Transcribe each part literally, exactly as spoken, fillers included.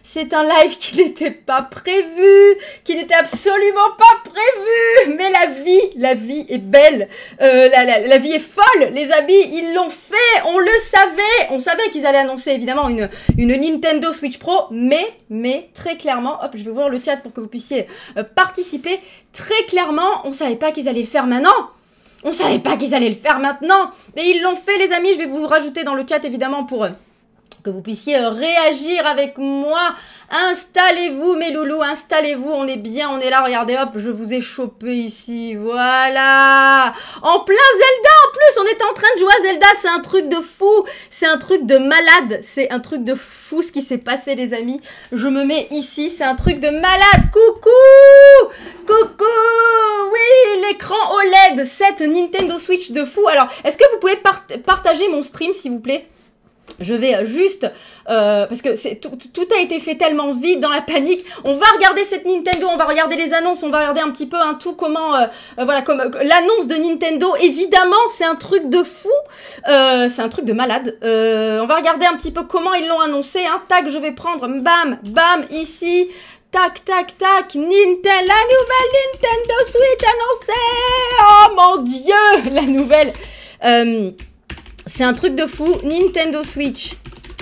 c'est un live qui n'était pas prévu, qui n'était absolument pas prévu. Mais la vie, la vie est belle, euh, la, la, la vie est folle, les amis, ils l'ont fait, on le savait. On savait qu'ils allaient annoncer évidemment une, une Nintendo Switch Pro, mais, mais très clairement, hop, je vais ouvrir le chat pour que vous puissiez euh, participer. Très clairement, on savait pas qu'ils allaient le faire maintenant. On savait pas qu'ils allaient le faire maintenant. Mais ils l'ont fait, les amis. Je vais vous rajouter dans le chat, évidemment, pour... Euh, que vous puissiez réagir avec moi. Installez-vous mes loulous, installez-vous, on est bien, on est là, regardez, hop, je vous ai chopé ici, voilà. En plein Zelda en plus, on était en train de jouer à Zelda, c'est un truc de fou, c'est un truc de malade, c'est un truc de fou ce qui s'est passé les amis. Je me mets ici, c'est un truc de malade, coucou, coucou, oui, l'écran O L E D, cette Nintendo Switch de fou. Alors, est-ce que vous pouvez part partager mon stream s'il vous plaît ? Je vais juste, euh, parce que c'est tout, tout a été fait tellement vite dans la panique. On va regarder cette Nintendo, on va regarder les annonces, on va regarder un petit peu un tout comment, euh, euh, voilà, comme euh, l'annonce de Nintendo. Évidemment, c'est un truc de fou, euh, c'est un truc de malade. Euh, on va regarder un petit peu comment ils l'ont annoncé. Hein. Tac, je vais prendre, bam, bam, ici. Tac, tac, tac, Nintendo, la nouvelle Nintendo Switch annoncée. Oh mon Dieu, la nouvelle. Euh, C'est un truc de fou. Nintendo Switch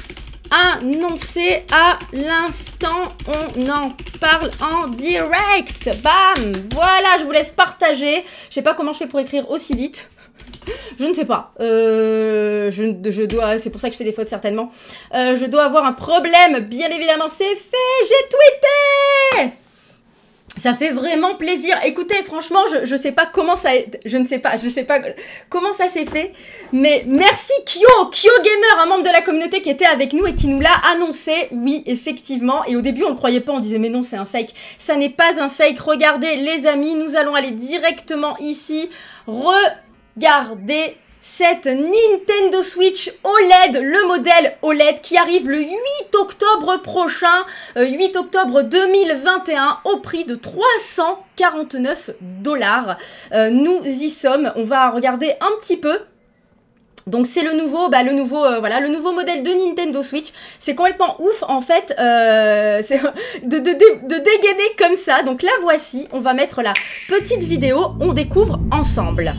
annoncé à l'instant. On en parle en direct. Bam. Voilà, je vous laisse partager. Je sais pas comment je fais pour écrire aussi vite. Je ne sais pas. Euh, je, je dois. C'est pour ça que je fais des fautes certainement. Euh, je dois avoir un problème. Bien évidemment, c'est fait. J'ai tweeté. Ça fait vraiment plaisir. Écoutez, franchement, je, je sais pas comment ça... Je ne sais pas, je sais pas comment ça s'est fait. Mais merci Kyo, Kyo Gamer, un membre de la communauté qui était avec nous et qui nous l'a annoncé. Oui, effectivement. Et au début, on le croyait pas. On disait, mais non, c'est un fake. Ça n'est pas un fake. Regardez, les amis, nous allons aller directement ici. Regardez cette Nintendo Switch O L E D, le modèle O L E D qui arrive le huit octobre prochain, euh, huit octobre deux mille vingt et un, au prix de trois cent quarante-neuf dollars. Euh, nous y sommes, on va regarder un petit peu. Donc c'est le nouveau, bah le nouveau, euh, voilà, le nouveau modèle de Nintendo Switch. C'est complètement ouf en fait, euh, c'est de, de, de, de dégainer comme ça. Donc la voici, on va mettre la petite vidéo, on découvre ensemble.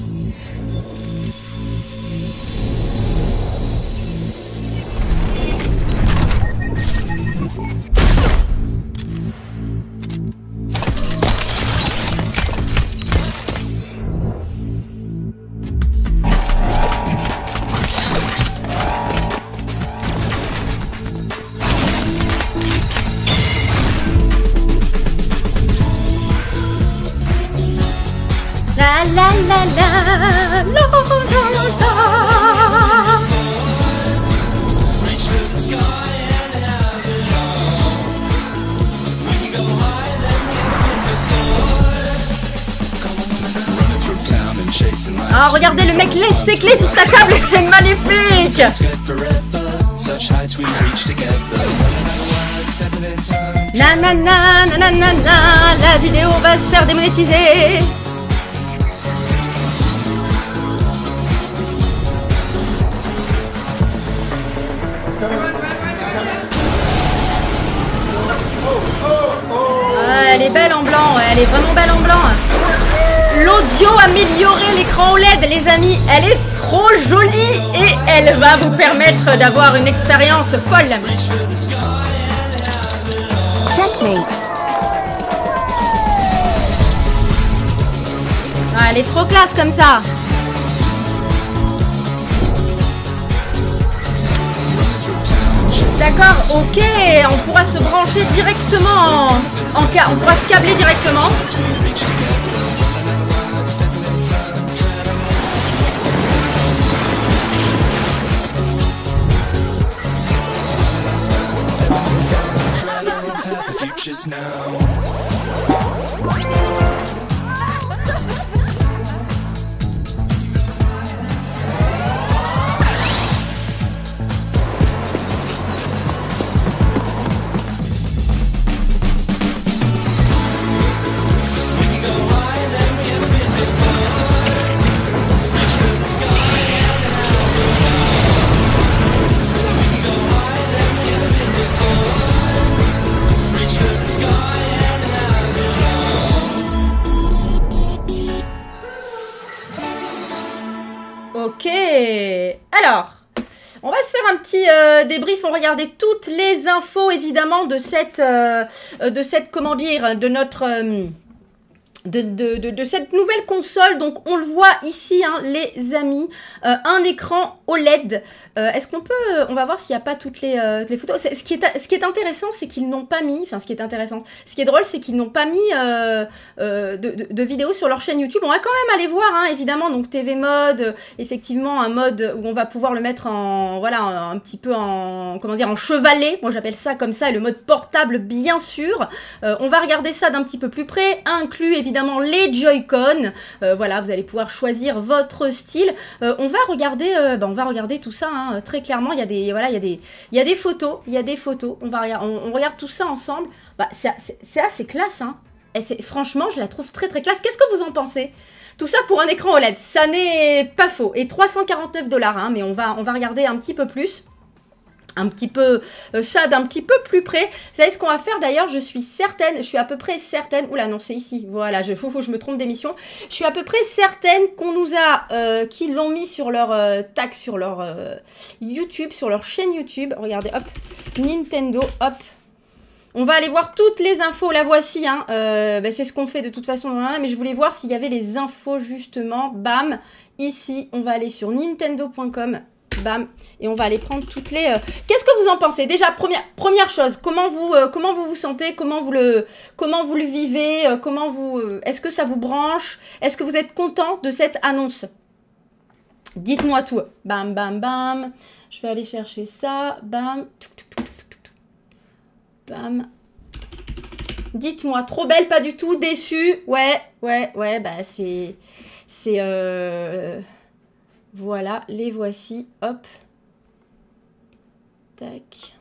La la la la la la la. Ah, regardez, le mec laisse ses clés sur sa table, c'est magnifique. Na na na na na na na, la vidéo va se faire démonétiser. Ah, elle est belle en blanc, elle est vraiment belle en blanc. L'audio amélioré, l'écran O L E D, les amis, elle est trop jolie et elle va vous permettre d'avoir une expérience folle. Checkmate. Ah, elle est trop classe comme ça. D'accord, ok, on pourra se brancher directement en, en cas, on pourra se câbler directement. Alors, on va se faire un petit euh, débrief, on va regarder toutes les infos évidemment de cette, euh, de cette comment dire, de notre... Euh, De, de, de, de cette nouvelle console. Donc on le voit ici hein, les amis, euh, un écran O L E D. Euh, est-ce qu'on peut, on va voir s'il n'y a pas toutes les, euh, les photos. Ce qui est, ce qui est intéressant, c'est qu'ils n'ont pas mis, enfin ce qui est intéressant, ce qui est drôle, c'est qu'ils n'ont pas mis euh, euh, de, de, de vidéos sur leur chaîne YouTube. On va quand même aller voir, hein, évidemment, donc T V mode, euh, effectivement un mode où on va pouvoir le mettre en, voilà, un, un petit peu en, comment dire, en chevalet. Moi j'appelle ça comme ça, et le mode portable bien sûr. Euh, on va regarder ça d'un petit peu plus près, inclus évidemment Évidemment les Joy-Con, euh, voilà, vous allez pouvoir choisir votre style. Euh, on va regarder, euh, bah, on va regarder tout ça hein, très clairement. Il y a des, voilà, il y a des, il y a des photos, il y a des photos. On va, on, on regarde tout ça ensemble. Bah, c'est assez classe, hein. Et c'est, franchement, je la trouve très très classe. Qu'est-ce que vous en pensez? Tout ça pour un écran O L E D, ça n'est pas faux. Et trois cent quarante-neuf dollars, hein, mais on va, on va regarder un petit peu plus. Un petit peu, euh, ça d'un petit peu plus près. Vous savez ce qu'on va faire d'ailleurs, je suis certaine, je suis à peu près certaine, oula non c'est ici, voilà, je, fou, fou, je me trompe d'émission. Je suis à peu près certaine qu'on nous a, euh, qu'ils l'ont mis sur leur euh, tag, sur leur euh, YouTube, sur leur chaîne YouTube. Regardez, hop, Nintendo, hop. On va aller voir toutes les infos, la voici, hein. euh, bah, c'est ce qu'on fait de toute façon, hein, mais je voulais voir s'il y avait les infos justement, bam, ici, on va aller sur nintendo point com. Bam, et on va aller prendre toutes les... Euh... Qu'est-ce que vous en pensez? Déjà, première, première chose, comment vous, euh, comment vous vous sentez? Comment vous le, comment vous le vivez? euh, Comment vous... Euh... Est-ce que ça vous branche? Est-ce que vous êtes content de cette annonce? Dites-moi tout. Bam, bam, bam. Je vais aller chercher ça. Bam. Bam. Dites-moi, trop belle, pas du tout, déçue? Ouais, ouais, ouais, bah c'est... C'est... Euh... Voilà, les voici, hop. Tac.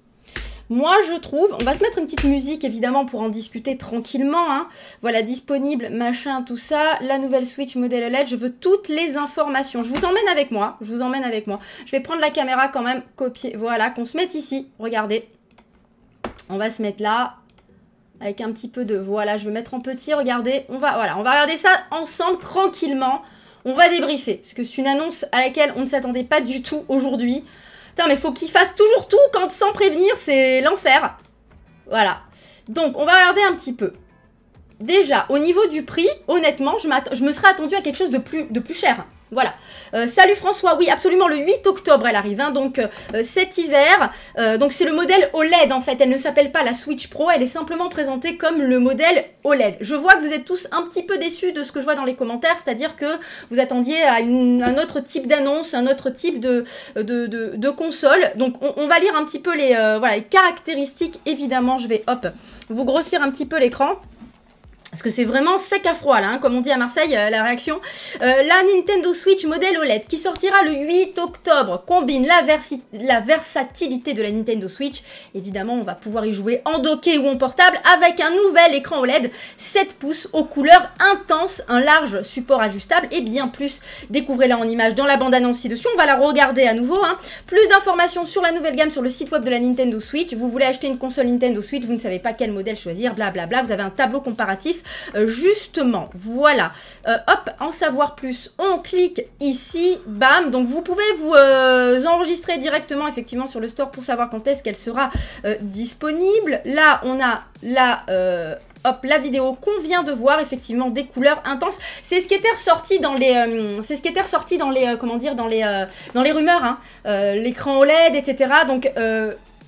Moi, je trouve, on va se mettre une petite musique, évidemment, pour en discuter tranquillement, hein. Voilà, disponible, machin, tout ça. La nouvelle Switch modèle O L E D, je veux toutes les informations. Je vous emmène avec moi, je vous emmène avec moi. Je vais prendre la caméra quand même, copier, voilà, qu'on se mette ici, regardez. On va se mettre là, avec un petit peu de, voilà, je vais mettre en petit, regardez. On va, voilà, on va regarder ça ensemble, tranquillement. On va débriefer, parce que c'est une annonce à laquelle on ne s'attendait pas du tout aujourd'hui. Putain, mais faut qu'ils fassent toujours tout quand sans prévenir, c'est l'enfer. Voilà. Donc, on va regarder un petit peu. Déjà, au niveau du prix, honnêtement, je, je me serais attendue à quelque chose de plus, de plus cher. Voilà. Euh, salut François, oui, absolument, le huit octobre, elle arrive, hein, donc euh, cet hiver. Euh, donc c'est le modèle O L E D, en fait. Elle ne s'appelle pas la Switch Pro, elle est simplement présentée comme le modèle O L E D. Je vois que vous êtes tous un petit peu déçus de ce que je vois dans les commentaires, c'est-à-dire que vous attendiez à une, un autre type d'annonce, un autre type de, de, de, de console. Donc on, on va lire un petit peu les, euh, voilà, les caractéristiques, évidemment. Je vais, hop, vous grossir un petit peu l'écran. Parce que c'est vraiment sec à froid, là, hein, comme on dit à Marseille, euh, la réaction. Euh, la Nintendo Switch modèle O L E D, qui sortira le huit octobre, combine la, la versatilité de la Nintendo Switch. Évidemment, on va pouvoir y jouer en docké ou en portable, avec un nouvel écran O L E D, sept pouces, aux couleurs intenses, un large support ajustable, et bien plus. Découvrez-la en image dans la bande-annonce ci-dessus. On va la regarder à nouveau. Hein. Plus d'informations sur la nouvelle gamme sur le site web de la Nintendo Switch. Vous voulez acheter une console Nintendo Switch, vous ne savez pas quel modèle choisir, blablabla. Vous avez un tableau comparatif. Euh, justement, voilà, euh, hop, en savoir plus, on clique ici, bam, donc vous pouvez vous euh, enregistrer directement effectivement sur le store pour savoir quand est-ce qu'elle sera euh, disponible. Là, on a la... Euh, hop, la vidéo qu'on vient de voir, effectivement, des couleurs intenses. C'est ce qui était ressorti dans les, euh, c'est ce qui était ressorti dans les, euh, comment dire, dans les, euh, dans les rumeurs, hein, euh, l'écran O L E D, et cetera. Donc, euh,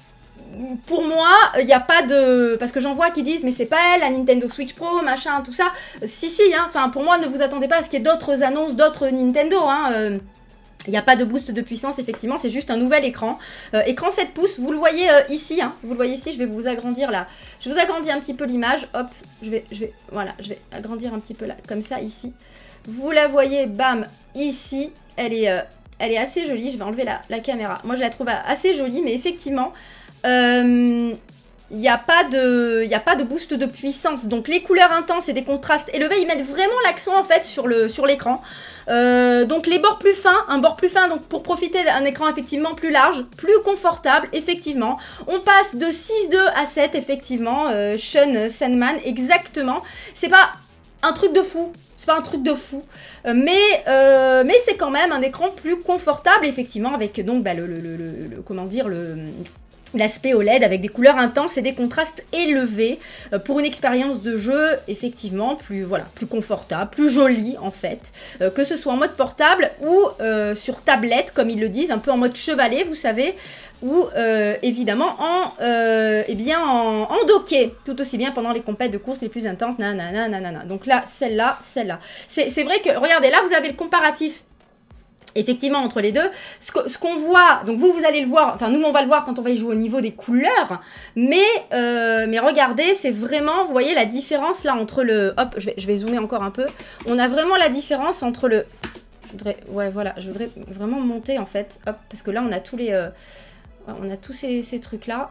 pour moi, il n'y a pas de... Parce que j'en vois qui disent, mais c'est pas elle, la Nintendo Switch Pro, machin, tout ça. Si, si, hein, enfin, pour moi, ne vous attendez pas à ce qu'il y ait d'autres annonces, d'autres Nintendo, hein. Euh, il n'y a pas de boost de puissance, effectivement, c'est juste un nouvel écran. Euh, écran sept pouces, vous le voyez euh, ici, hein, vous le voyez ici, je vais vous agrandir là. Je vous agrandis un petit peu l'image, hop, je vais, je vais, voilà, je vais agrandir un petit peu là, comme ça, ici. Vous la voyez, bam, ici, elle est, euh, elle est assez jolie, je vais enlever la, la caméra. Moi, je la trouve assez jolie, mais effectivement... Il euh, n'y a pas de, il y a pas de boost de puissance. Donc les couleurs intenses et des contrastes élevés, ils mettent vraiment l'accent en fait sur le sur l'écran. Euh, donc les bords plus fins, un bord plus fin donc pour profiter d'un écran effectivement plus large, plus confortable effectivement. On passe de six deux à sept effectivement. Euh, Sean Sandman exactement. C'est pas un truc de fou. C'est pas un truc de fou, euh, mais, euh, mais c'est quand même un écran plus confortable, effectivement, avec donc bah, le, le, le, le, le comment dire, le l'aspect O L E D avec des couleurs intenses et des contrastes élevés euh, pour une expérience de jeu effectivement plus voilà plus confortable, plus jolie en fait, euh, que ce soit en mode portable ou euh, sur tablette comme ils le disent, un peu en mode chevalet vous savez, ou euh, évidemment en euh, eh bien en, en docké, tout aussi bien pendant les compètes de course les plus intenses, nanana, nanana. Donc là, celle-là, celle-là. C'est vrai que, regardez, là vous avez le comparatif effectivement entre les deux, ce qu'on ce qu'on voit, donc vous vous allez le voir, enfin nous on va le voir quand on va y jouer au niveau des couleurs, mais, euh, mais regardez, c'est vraiment, vous voyez la différence là entre le, hop, je vais, je vais zoomer encore un peu, on a vraiment la différence entre le, je voudrais, ouais voilà, je voudrais vraiment monter en fait, hop, parce que là on a tous les, euh, on a tous ces, ces trucs là.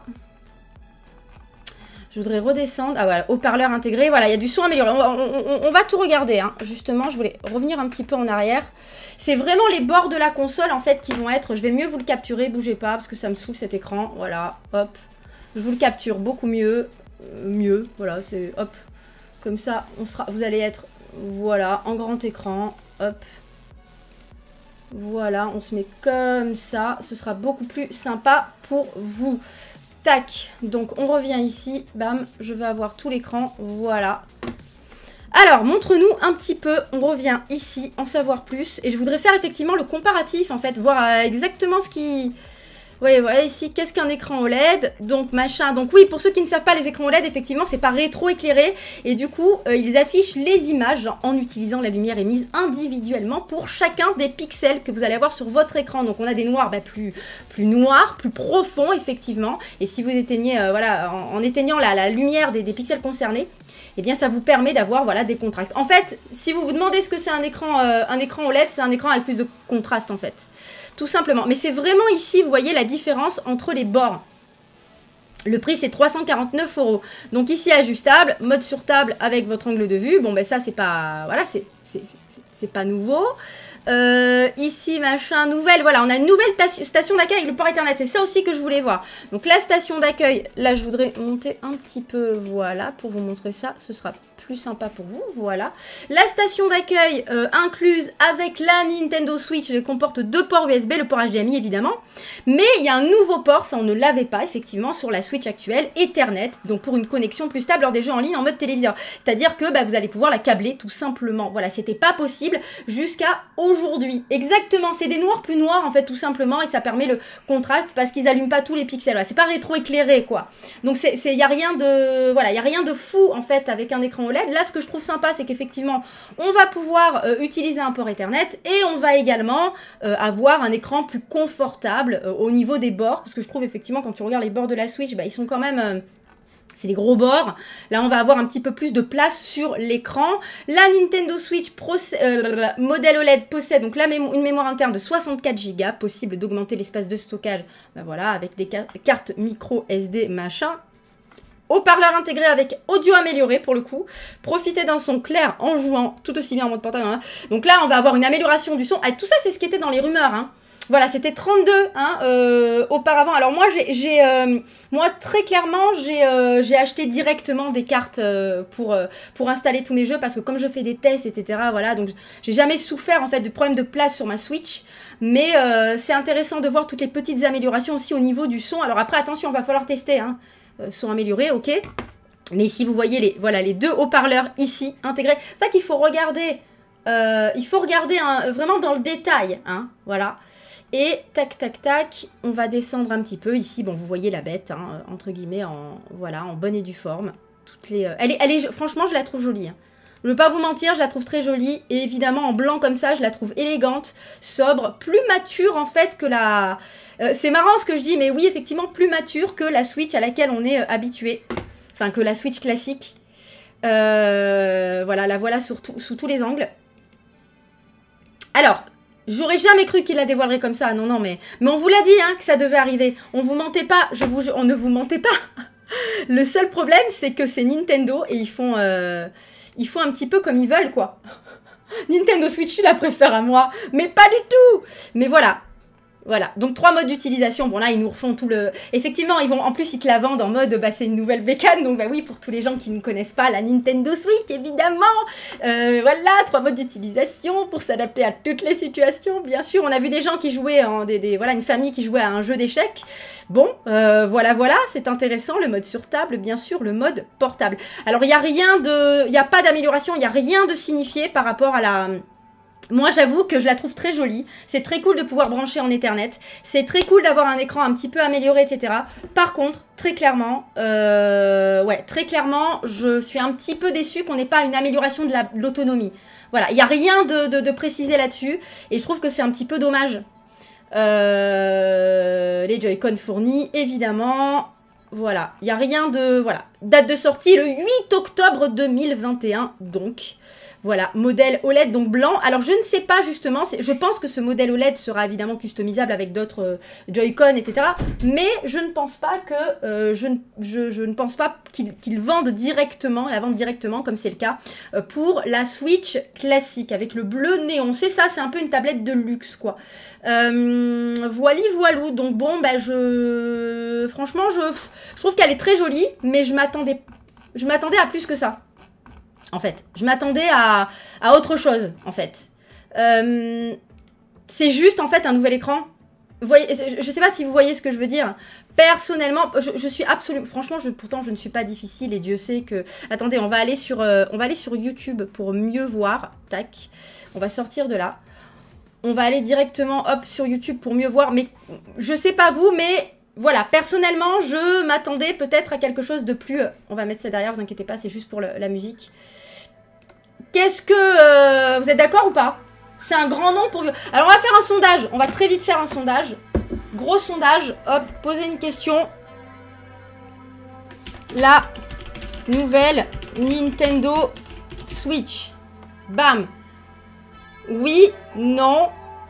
Je voudrais redescendre. Ah voilà, haut-parleur intégré. Voilà, il y a du son amélioré. On, on, on, on va tout regarder. Hein. Justement, je voulais revenir un petit peu en arrière. C'est vraiment les bords de la console, en fait, qui vont être... Je vais mieux vous le capturer. Bougez pas, parce que ça me saoule cet écran. Voilà, hop. Je vous le capture beaucoup mieux. Euh, mieux, voilà, c'est... Hop. Comme ça, on sera, vous allez être... Voilà, en grand écran. Hop. Voilà, on se met comme ça. Ce sera beaucoup plus sympa pour vous. Tac, donc on revient ici, bam, je vais avoir tout l'écran, voilà. Alors, montre-nous un petit peu, on revient ici, en savoir plus, et je voudrais faire effectivement le comparatif, en fait, voir euh, exactement ce qui... Oui, voilà, ici, qu'est-ce qu'un écran O L E D? Donc, machin. Donc, oui, pour ceux qui ne savent pas, les écrans O L E D, effectivement, c'est pas rétro-éclairé. Et du coup, euh, ils affichent les images en utilisant la lumière émise individuellement pour chacun des pixels que vous allez avoir sur votre écran. Donc, on a des noirs bah, plus, plus noirs, plus profonds, effectivement. Et si vous éteignez, euh, voilà, en, en éteignant la, la lumière des, des pixels concernés, eh bien, ça vous permet d'avoir, voilà, des contrastes. En fait, si vous vous demandez ce que c'est un écran, euh, un écran O L E D, c'est un écran avec plus de contraste, en fait. Tout simplement. Mais c'est vraiment ici, vous voyez la différence entre les bords. Le prix, c'est trois cent quarante-neuf euros. Donc ici, ajustable, mode sur table avec votre angle de vue. Bon, ben ça, c'est pas... Voilà, c'est pas nouveau. Euh, ici, machin, nouvelle... Voilà, on a une nouvelle station d'accueil avec le port Ethernet. C'est ça aussi que je voulais voir. Donc la station d'accueil, là, je voudrais monter un petit peu, voilà, pour vous montrer ça. Ce sera plus sympa pour vous, voilà. La station d'accueil euh, incluse avec la Nintendo Switch, elle comporte deux ports U S B, le port H D M I évidemment, mais il y a un nouveau port, ça on ne l'avait pas effectivement sur la Switch actuelle, Ethernet, donc pour une connexion plus stable lors des jeux en ligne en mode téléviseur. C'est-à-dire que bah, vous allez pouvoir la câbler tout simplement. Voilà, c'était pas possible jusqu'à aujourd'hui. Exactement, c'est des noirs plus noirs en fait tout simplement et ça permet le contraste parce qu'ils allument pas tous les pixels. Voilà, c'est pas rétro-éclairé quoi. Donc c'est, il y a rien de, voilà, il y a rien de fou en fait avec un écran O L E D. Là, ce que je trouve sympa, c'est qu'effectivement, on va pouvoir euh, utiliser un port Ethernet et on va également euh, avoir un écran plus confortable euh, au niveau des bords. Parce que je trouve effectivement, quand tu regardes les bords de la Switch, bah, ils sont quand même... Euh, c'est des gros bords. Là, on va avoir un petit peu plus de place sur l'écran. La Nintendo Switch euh, modèle O L E D possède donc la mémo une mémoire interne de soixante-quatre giga, possible d'augmenter l'espace de stockage, ben voilà, avec des cartes micro S D machin. Haut-parleur intégré avec audio amélioré pour le coup. Profitez d'un son clair en jouant tout aussi bien en mode portable. Hein. Donc là, on va avoir une amélioration du son. Et tout ça, c'est ce qui était dans les rumeurs. Hein. Voilà, c'était trente-deux hein, euh, auparavant. Alors moi, j'ai, euh, moi très clairement, j'ai euh, acheté directement des cartes euh, pour, euh, pour installer tous mes jeux parce que comme je fais des tests, et cetera. Voilà, donc j'ai jamais souffert en fait de problème de place sur ma Switch. Mais euh, c'est intéressant de voir toutes les petites améliorations aussi au niveau du son. Alors après, attention, va falloir tester. Hein. Euh, sont améliorés, ok. Mais si vous voyez les, voilà, les deux haut-parleurs ici intégrés, c'est ça qu'il faut regarder. Euh, il faut regarder hein, vraiment dans le détail, hein, voilà. Et tac, tac, tac, on va descendre un petit peu. Ici, bon, vous voyez la bête, hein, entre guillemets, en, voilà, en bonne et due forme. Toutes les, euh, elle est, elle est, franchement, je la trouve jolie. Hein. Je ne veux pas vous mentir, je la trouve très jolie. Et évidemment, en blanc comme ça, je la trouve élégante, sobre, plus mature en fait que la... Euh, c'est marrant ce que je dis, mais oui, effectivement, plus mature que la Switch à laquelle on est euh, habitué. Enfin, que la Switch classique. Euh, voilà, la voilà sur tout, sous tous les angles. Alors... J'aurais jamais cru qu'il la dévoilerait comme ça, non, non, mais... Mais on vous l'a dit, hein, que ça devait arriver. On vous mentait pas, je vous... On ne vous mentait pas. Le seul problème, c'est que c'est Nintendo et ils font... Euh... Ils font un petit peu comme ils veulent, quoi. Nintendo Switch, tu la préfères à moi. Mais pas du tout. Mais voilà. Voilà, donc trois modes d'utilisation. Bon là, ils nous refont tout le... Effectivement, ils vont en plus, ils te la vendent en mode, bah c'est une nouvelle bécane. Donc bah oui, pour tous les gens qui ne connaissent pas la Nintendo Switch, évidemment. Euh, voilà, trois modes d'utilisation pour s'adapter à toutes les situations. Bien sûr, on a vu des gens qui jouaient, en des, des, voilà, une famille qui jouait à un jeu d'échecs. Bon, euh, voilà, voilà, c'est intéressant. Le mode sur table, bien sûr, le mode portable. Alors, il n'y a rien de... Il n'y a pas d'amélioration, il n'y a rien de signifié par rapport à la... Moi, j'avoue que je la trouve très jolie. C'est très cool de pouvoir brancher en Ethernet. C'est très cool d'avoir un écran un petit peu amélioré, et cetera. Par contre, très clairement, euh, ouais, très clairement, je suis un petit peu déçue qu'on n'ait pas une amélioration de l'autonomie. Voilà, il n'y a rien de, de, de précisé là-dessus. Et je trouve que c'est un petit peu dommage. Euh, les Joy-Con fournis, évidemment. Voilà, il n'y a rien de... Voilà, date de sortie, le huit octobre deux mille vingt et un, donc... Voilà, modèle O L E D, donc blanc. Alors, je ne sais pas, justement, je pense que ce modèle O L E D sera évidemment customisable avec d'autres euh, Joy-Con, et cetera. Mais je ne pense pas que... Euh, je, ne, je, je ne pense pas qu'ils qu'ils vendent directement, la vendent directement, comme c'est le cas, euh, pour la Switch classique, avec le bleu néon. C'est ça, c'est un peu une tablette de luxe, quoi. Euh, voili voilou, donc bon, bah, je... Franchement, je, je trouve qu'elle est très jolie, mais je m'attendais... Je m'attendais à plus que ça. En fait, je m'attendais à, à autre chose, en fait. Euh, c'est juste, en fait, un nouvel écran. Vous voyez, je ne sais pas si vous voyez ce que je veux dire. Personnellement, je, je suis absolument... Franchement, je, pourtant, je ne suis pas difficile et Dieu sait que... Attendez, on va aller sur, euh, on va aller sur YouTube pour mieux voir. Tac. On va sortir de là. On va aller directement, hop, sur YouTube pour mieux voir. Mais je sais pas vous, mais... Voilà, personnellement, je m'attendais peut-être à quelque chose de plus... On va mettre ça derrière, vous inquiétez pas, c'est juste pour le, la musique. Qu'est-ce que... Euh, vous êtes d'accord ou pas? C'est un grand nom pour... Alors, on va faire un sondage. On va très vite faire un sondage. Gros sondage. Hop, poser une question. La nouvelle Nintendo Switch. Bam. Oui, non.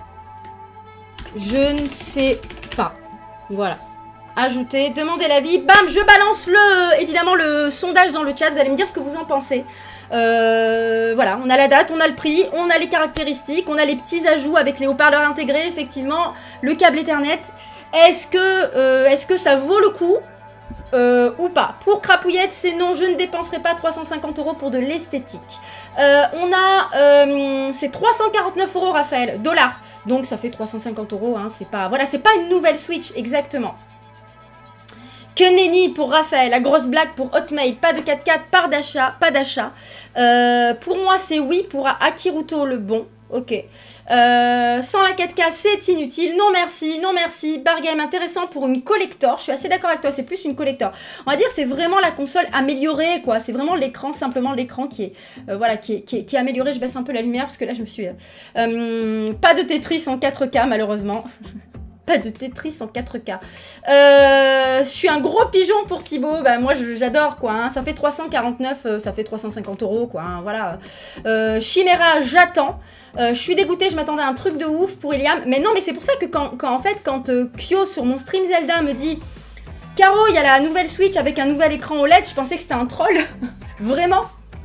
Je ne sais pas. Voilà. Ajouter, demander l'avis, bam, je balance le, évidemment le sondage dans le chat, vous allez me dire ce que vous en pensez. Euh, voilà, on a la date, on a le prix, on a les caractéristiques, on a les petits ajouts avec les haut-parleurs intégrés, effectivement, le câble Ethernet. Est-ce que, euh, est-ce que ça vaut le coup euh, ou pas? Pour Crapouillette, c'est non, je ne dépenserai pas trois cent cinquante euros pour de l'esthétique. Euh, on a, euh, c'est trois cent quarante-neuf euros, Raphaël, dollars. Donc ça fait trois cent cinquante euros, hein, c'est pas, voilà, c'est pas une nouvelle Switch, exactement. Que nenni pour Raphaël, la grosse blague pour Hotmail, pas de quatre quatre, pas d'achat, pas d'achat. Euh, pour moi, c'est oui, pour Akiruto le bon, ok. Euh, sans la quatre K, c'est inutile, non merci, non merci. Bargame intéressant pour une collector, je suis assez d'accord avec toi, c'est plus une collector. On va dire c'est vraiment la console améliorée, quoi. C'est vraiment l'écran, simplement l'écran qui est, euh, voilà, qui est, qui, est, qui est amélioré. Je baisse un peu la lumière parce que là, je me suis... Euh, euh, pas de Tetris en quatre K, malheureusement. Pas de Tetris en quatre K. Euh, je suis un gros pigeon pour Thibaut. Bah, moi, j'adore, quoi. Hein. Ça fait trois cent quarante-neuf, euh, ça fait trois cent cinquante euros, quoi. Hein, voilà. Euh, Chimera, j'attends. Euh, je suis dégoûtée, je m'attendais à un truc de ouf pour Iliam. Mais non, mais c'est pour ça que quand, quand en fait, quand euh, Kyo, sur mon stream Zelda, me dit « Caro, il y a la nouvelle Switch avec un nouvel écran O L E D », je pensais que c'était un troll. Vraiment.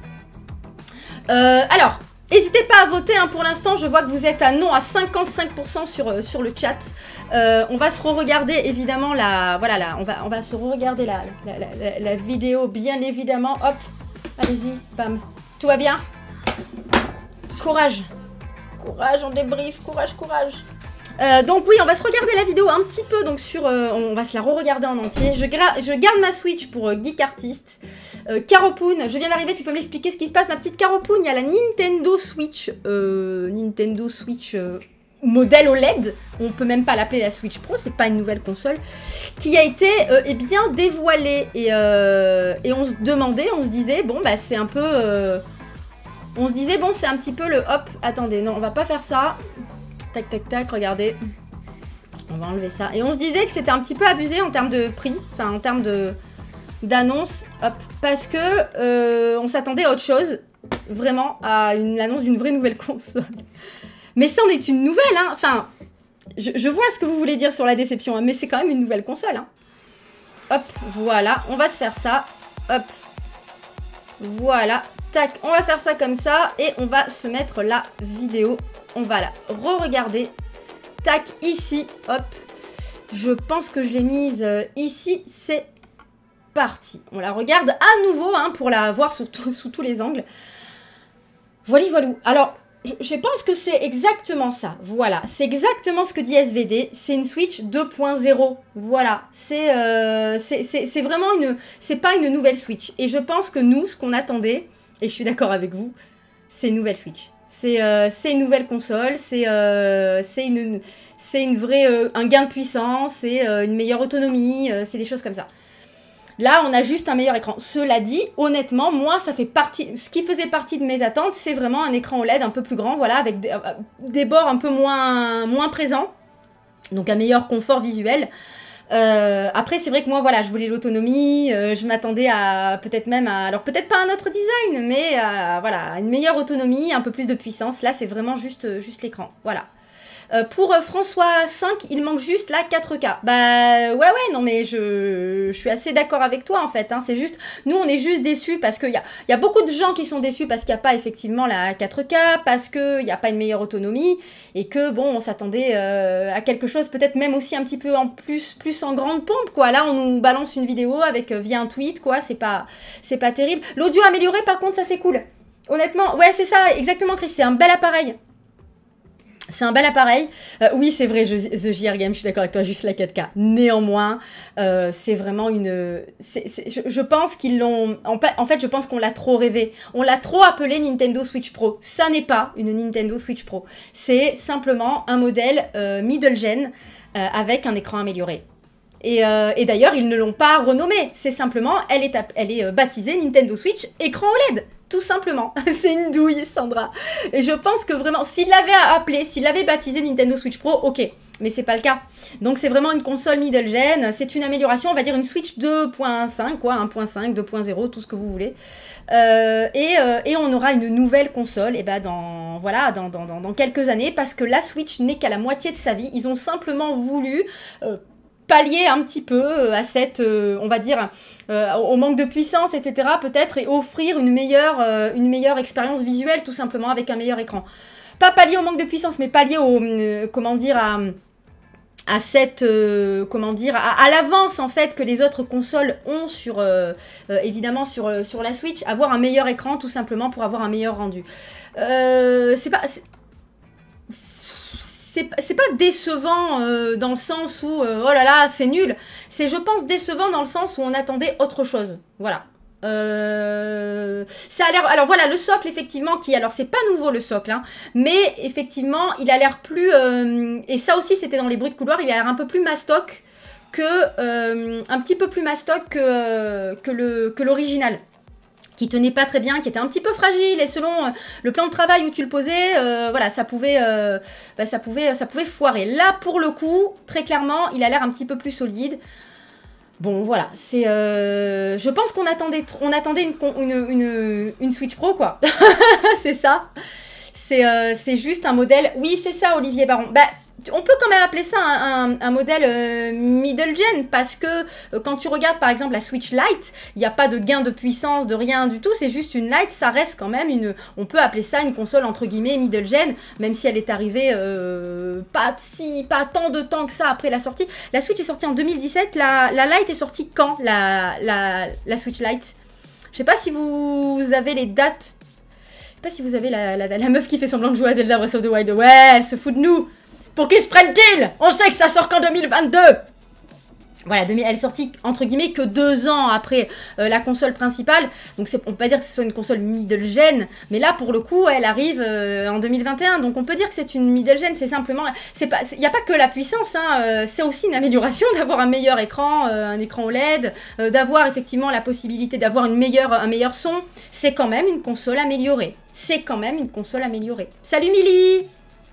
Euh, alors... N'hésitez pas à voter, hein, pour l'instant, je vois que vous êtes à non à cinquante-cinq pour cent sur, euh, sur le chat. Euh, on va se re-regarder, évidemment, la... Voilà, la, on, va, on va se re-regarder la, la, la, la, la vidéo, bien évidemment. Hop, allez-y, bam. Tout va bien? Courage. Courage, on débrief, courage, courage. Euh, donc oui, on va se regarder la vidéo un petit peu, donc sur, euh, on va se la re-regarder en entier. Je, je garde ma Switch pour euh, Geek Artist. Euh, Caropoon, je viens d'arriver, tu peux me l'expliquer ce qui se passe, ma petite Caropoon? Il y a la Nintendo Switch, euh, Nintendo Switch euh, modèle O L E D, on peut même pas l'appeler la Switch Pro, c'est pas une nouvelle console, qui a été euh, eh bien dévoilée. Et, euh, et on se demandait, on se disait, bon bah c'est un peu... Euh, on se disait, bon c'est un petit peu le hop, attendez, non on va pas faire ça. Tac, tac, tac, regardez. On va enlever ça. Et on se disait que c'était un petit peu abusé en termes de prix. Enfin, en termes de d'annonce. Hop. Parce que euh, on s'attendait à autre chose. Vraiment, à une annonce d'une vraie nouvelle console. Mais ça en est une nouvelle, hein. Enfin, je, je vois ce que vous voulez dire sur la déception, hein, mais c'est quand même une nouvelle console, hein. Hop, voilà. On va se faire ça. Hop. Voilà. Tac, on va faire ça comme ça. Et on va se mettre la vidéo. On va la re-regarder. tac, ici, hop. Je pense que je l'ai mise euh, ici, c'est parti. On la regarde à nouveau, hein, pour la voir sous, sous tous les angles. Voilà, voilà. Alors, je, je pense que c'est exactement ça. Voilà, c'est exactement ce que dit S V D. C'est une Switch deux point zéro. Voilà, c'est euh, c'est vraiment une... C'est pas une nouvelle Switch. Et je pense que nous, ce qu'on attendait, et je suis d'accord avec vous, c'est une nouvelle Switch. C'est euh, une nouvelle console, c'est euh, une, c'est une vraie, euh, un gain de puissance, c'est euh, une meilleure autonomie, euh, c'est des choses comme ça. Là, on a juste un meilleur écran. Cela dit, honnêtement, moi, ça fait partie... Ce qui faisait partie de mes attentes, c'est vraiment un écran O L E D un peu plus grand, voilà, avec des, euh, des bords un peu moins, moins présents. Donc, un meilleur confort visuel. Euh, après, c'est vrai que moi, voilà, je voulais l'autonomie, euh, je m'attendais à peut-être même à... Alors, peut-être pas un autre design, mais à, voilà, une meilleure autonomie, un peu plus de puissance. Là, c'est vraiment juste, juste l'écran, voilà. Euh, pour euh, François cinq, il manque juste la quatre K. Bah ouais ouais, non mais je, je suis assez d'accord avec toi en fait, hein. C'est juste, nous on est juste déçus parce qu'il y a, y a beaucoup de gens qui sont déçus parce qu'il n'y a pas effectivement la quatre K, parce qu'il n'y a pas une meilleure autonomie, et que bon, on s'attendait euh, à quelque chose peut-être même aussi un petit peu en plus, plus en grande pompe quoi. Là on nous balance une vidéo avec euh, via un tweet quoi, c'est pas, c'est pas terrible. L'audio amélioré par contre ça c'est cool. Honnêtement, ouais c'est ça, exactement Chris, c'est un bel appareil. C'est un bel appareil. Euh, oui, c'est vrai, je, The J R Game, je suis d'accord avec toi, juste la quatre K. Néanmoins, euh, c'est vraiment une... c'est c'est, je, je pense qu'ils l'ont... En, en fait, je pense qu'on l'a trop rêvé. On l'a trop appelé Nintendo Switch Pro. Ça n'est pas une Nintendo Switch Pro. C'est simplement un modèle euh, middle gen euh, avec un écran amélioré. Et, euh, et d'ailleurs, ils ne l'ont pas renommée. C'est simplement, elle est, elle est euh, baptisée Nintendo Switch écran O L E D. Tout simplement. C'est une douille, Sandra. Et je pense que vraiment, s'il l'avait appelé, s'il l'avait baptisé Nintendo Switch Pro, ok. Mais c'est pas le cas. Donc c'est vraiment une console middle gen. C'est une amélioration, on va dire une Switch deux point cinq, quoi. un point cinq, deux point zéro, tout ce que vous voulez. Euh, et, euh, et on aura une nouvelle console, et ben dans, voilà, dans, dans, dans, dans quelques années, parce que la Switch n'est qu'à la moitié de sa vie. Ils ont simplement voulu... Euh, pallier un petit peu à cette, euh, on va dire, euh, au manque de puissance, et cetera peut-être, et offrir une meilleure, euh, une meilleure expérience visuelle, tout simplement, avec un meilleur écran. Pas pallier au manque de puissance, mais pallier au, euh, comment dire, à, à cette, euh, comment dire, à, à l'avance, en fait, que les autres consoles ont sur, euh, euh, évidemment, sur, euh, sur la Switch, avoir un meilleur écran, tout simplement, pour avoir un meilleur rendu. Euh, c'est pas... C'est pas décevant euh, dans le sens où, euh, oh là là, c'est nul. C'est, je pense, décevant dans le sens où on attendait autre chose. Voilà. Euh, ça a l'air... Alors voilà, le socle, effectivement, qui... Alors, c'est pas nouveau, le socle, hein, mais effectivement, il a l'air plus... Euh, et ça aussi, c'était dans les bruits de couloir, il a l'air un peu plus mastoc que... Euh, un petit peu plus mastoc que, euh, que l'original. Qui tenait pas très bien, qui était un petit peu fragile, et selon euh, le plan de travail où tu le posais, euh, voilà, ça pouvait, euh, bah, ça pouvait, ça pouvait foirer. Là, pour le coup, très clairement, il a l'air un petit peu plus solide. Bon, voilà, c'est, euh, je pense qu'on attendait, on attendait une, une, une, une Switch Pro, quoi. C'est ça. C'est, euh, c'est juste un modèle. Oui, c'est ça, Olivier Baron. Bah, on peut quand même appeler ça un, un, un modèle euh, middle gen, parce que euh, quand tu regardes par exemple la Switch Lite, il n'y a pas de gain de puissance, de rien du tout, c'est juste une Lite, ça reste quand même une... On peut appeler ça une console entre guillemets middle gen, même si elle est arrivée euh, pas, si, pas tant de temps que ça après la sortie. La Switch est sortie en deux mille dix-sept, la, la Lite est sortie quand, la, la, la Switch Lite? Je sais pas si vous avez les dates. Je sais pas si vous avez la, la, la meuf qui fait semblant de jouer à Zelda Breath of the Wild. Ouais, elle se fout de nous. Pour qui se prennent-ils? On sait que ça sort qu'en deux mille vingt-deux. Voilà, elle est sortie, entre guillemets, que deux ans après euh, la console principale. Donc on peut pas dire que ce soit une console middle gen. Mais là, pour le coup, elle arrive euh, en deux mille vingt et un. Donc on peut dire que c'est une middle gen. C'est simplement... Il n'y a pas que la puissance. Hein, euh, c'est aussi une amélioration d'avoir un meilleur écran, euh, un écran O L E D. Euh, d'avoir effectivement la possibilité d'avoir une meilleure, un meilleur son. C'est quand même une console améliorée. C'est quand même une console améliorée. Salut Milly!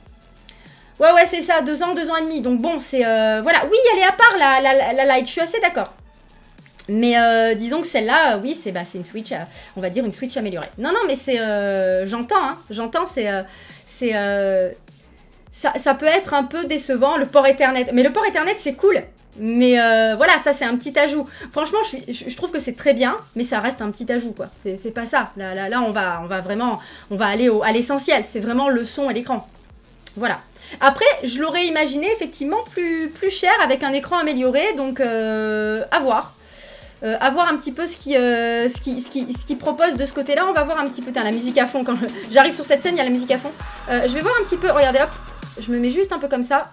Ouais, ouais, c'est ça, deux ans, deux ans et demi. Donc bon, c'est... Euh, voilà, oui, elle est à part, la, la, la Lite, je suis assez d'accord. Mais euh, disons que celle-là, euh, oui, c'est bah, une Switch, euh, on va dire une Switch améliorée. Non, non, mais c'est... Euh, j'entends, hein, j'entends, c'est... Euh, c'est euh, ça, ça peut être un peu décevant, le port Ethernet. Mais le port Ethernet, c'est cool. Mais euh, voilà, ça, c'est un petit ajout. Franchement, je, suis, je trouve que c'est très bien, mais ça reste un petit ajout, quoi. C'est pas ça. Là, là, là, on va, on va vraiment... On va aller au, à l'essentiel. C'est vraiment le son et l'écran. Voilà. Après, je l'aurais imaginé effectivement plus, plus cher avec un écran amélioré, donc euh, à voir. Euh, à voir un petit peu ce qu'il euh, ce qui, ce qui, ce qui propose de ce côté-là. On va voir un petit peu. Putain, la musique à fond. Quand j'arrive sur cette scène, il y a la musique à fond. Euh, je vais voir un petit peu. Regardez, hop. Je me mets juste un peu comme ça.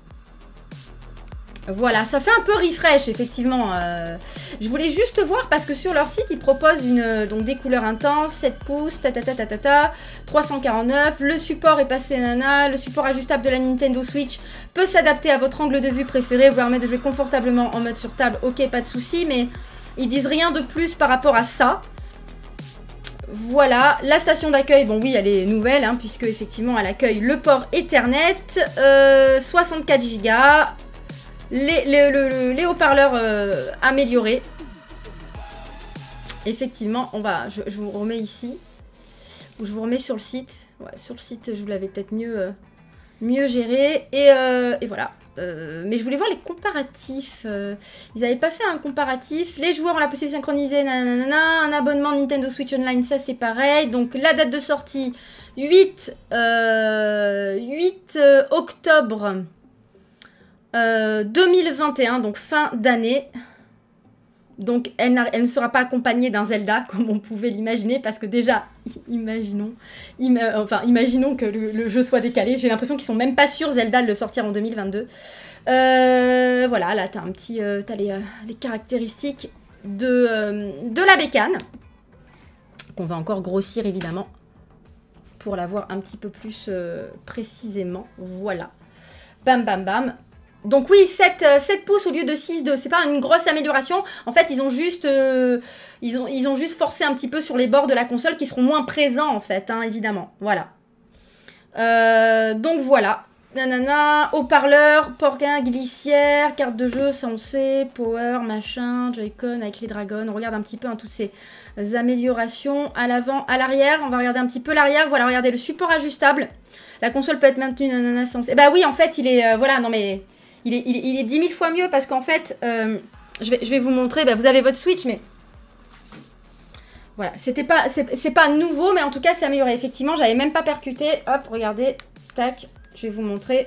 Voilà, ça fait un peu refresh, effectivement. Euh, je voulais juste voir parce que sur leur site, ils proposent une, donc des couleurs intenses, sept pouces, ta ta ta ta ta ta, trois cent quarante-neuf. Le support est passé nana. Le support ajustable de la Nintendo Switch peut s'adapter à votre angle de vue préféré, vous permet de jouer confortablement en mode sur table. Ok, pas de souci, mais ils disent rien de plus par rapport à ça. Voilà, la station d'accueil, bon oui, elle est nouvelle, hein, puisque effectivement, elle accueille le port Ethernet, euh, soixante-quatre gigas. Les, les, les, les haut-parleurs euh, améliorés. Effectivement, on va, je, je vous remets ici. Ou je vous remets sur le site. Ouais, sur le site, je vous l'avais peut-être mieux, euh, mieux géré. Et, euh, et voilà. Euh, mais je voulais voir les comparatifs. Euh, ils n'avaient pas fait un comparatif. Les joueurs ont la possibilité de synchroniser. Nanana, un abonnement Nintendo Switch Online, ça c'est pareil. Donc la date de sortie, huit, euh, huit euh, octobre. Euh, deux mille vingt et un, donc fin d'année. Donc elle, elle ne sera pas accompagnée d'un Zelda, comme on pouvait l'imaginer, parce que déjà, imaginons, im enfin, imaginons que le, le jeu soit décalé. J'ai l'impression qu'ils sont même pas sûrs Zelda de le sortir en deux mille vingt-deux. Euh, voilà, là t'as un petit, euh, t'as les, euh, les caractéristiques de, euh, de la bécane, qu'on va encore grossir évidemment, pour la voir un petit peu plus euh, précisément. Voilà. Bam bam bam. Donc oui, sept, sept pouces au lieu de six deux. C'est pas une grosse amélioration. En fait, ils ont juste euh, ils ont, ils ont juste forcé un petit peu sur les bords de la console qui seront moins présents, en fait, hein, évidemment. Voilà. Euh, donc voilà. Nanana, haut-parleur, port gain, glissière, carte de jeu, ça on sait, power, machin, Joy-Con avec les dragons. On regarde un petit peu hein, toutes ces améliorations à l'avant, à l'arrière. On va regarder un petit peu l'arrière. Voilà, regardez le support ajustable. La console peut être maintenue, nanana, ça on sait. Bah oui, en fait, il est... Euh, voilà, non mais... Il est, il, est, il est dix mille fois mieux parce qu'en fait, euh, je, vais, je vais vous montrer, bah, vous avez votre Switch, mais voilà, c'était pas, c'est pas nouveau, mais en tout cas, c'est amélioré. Effectivement, j'avais même pas percuté. Hop, regardez, tac, je vais vous montrer.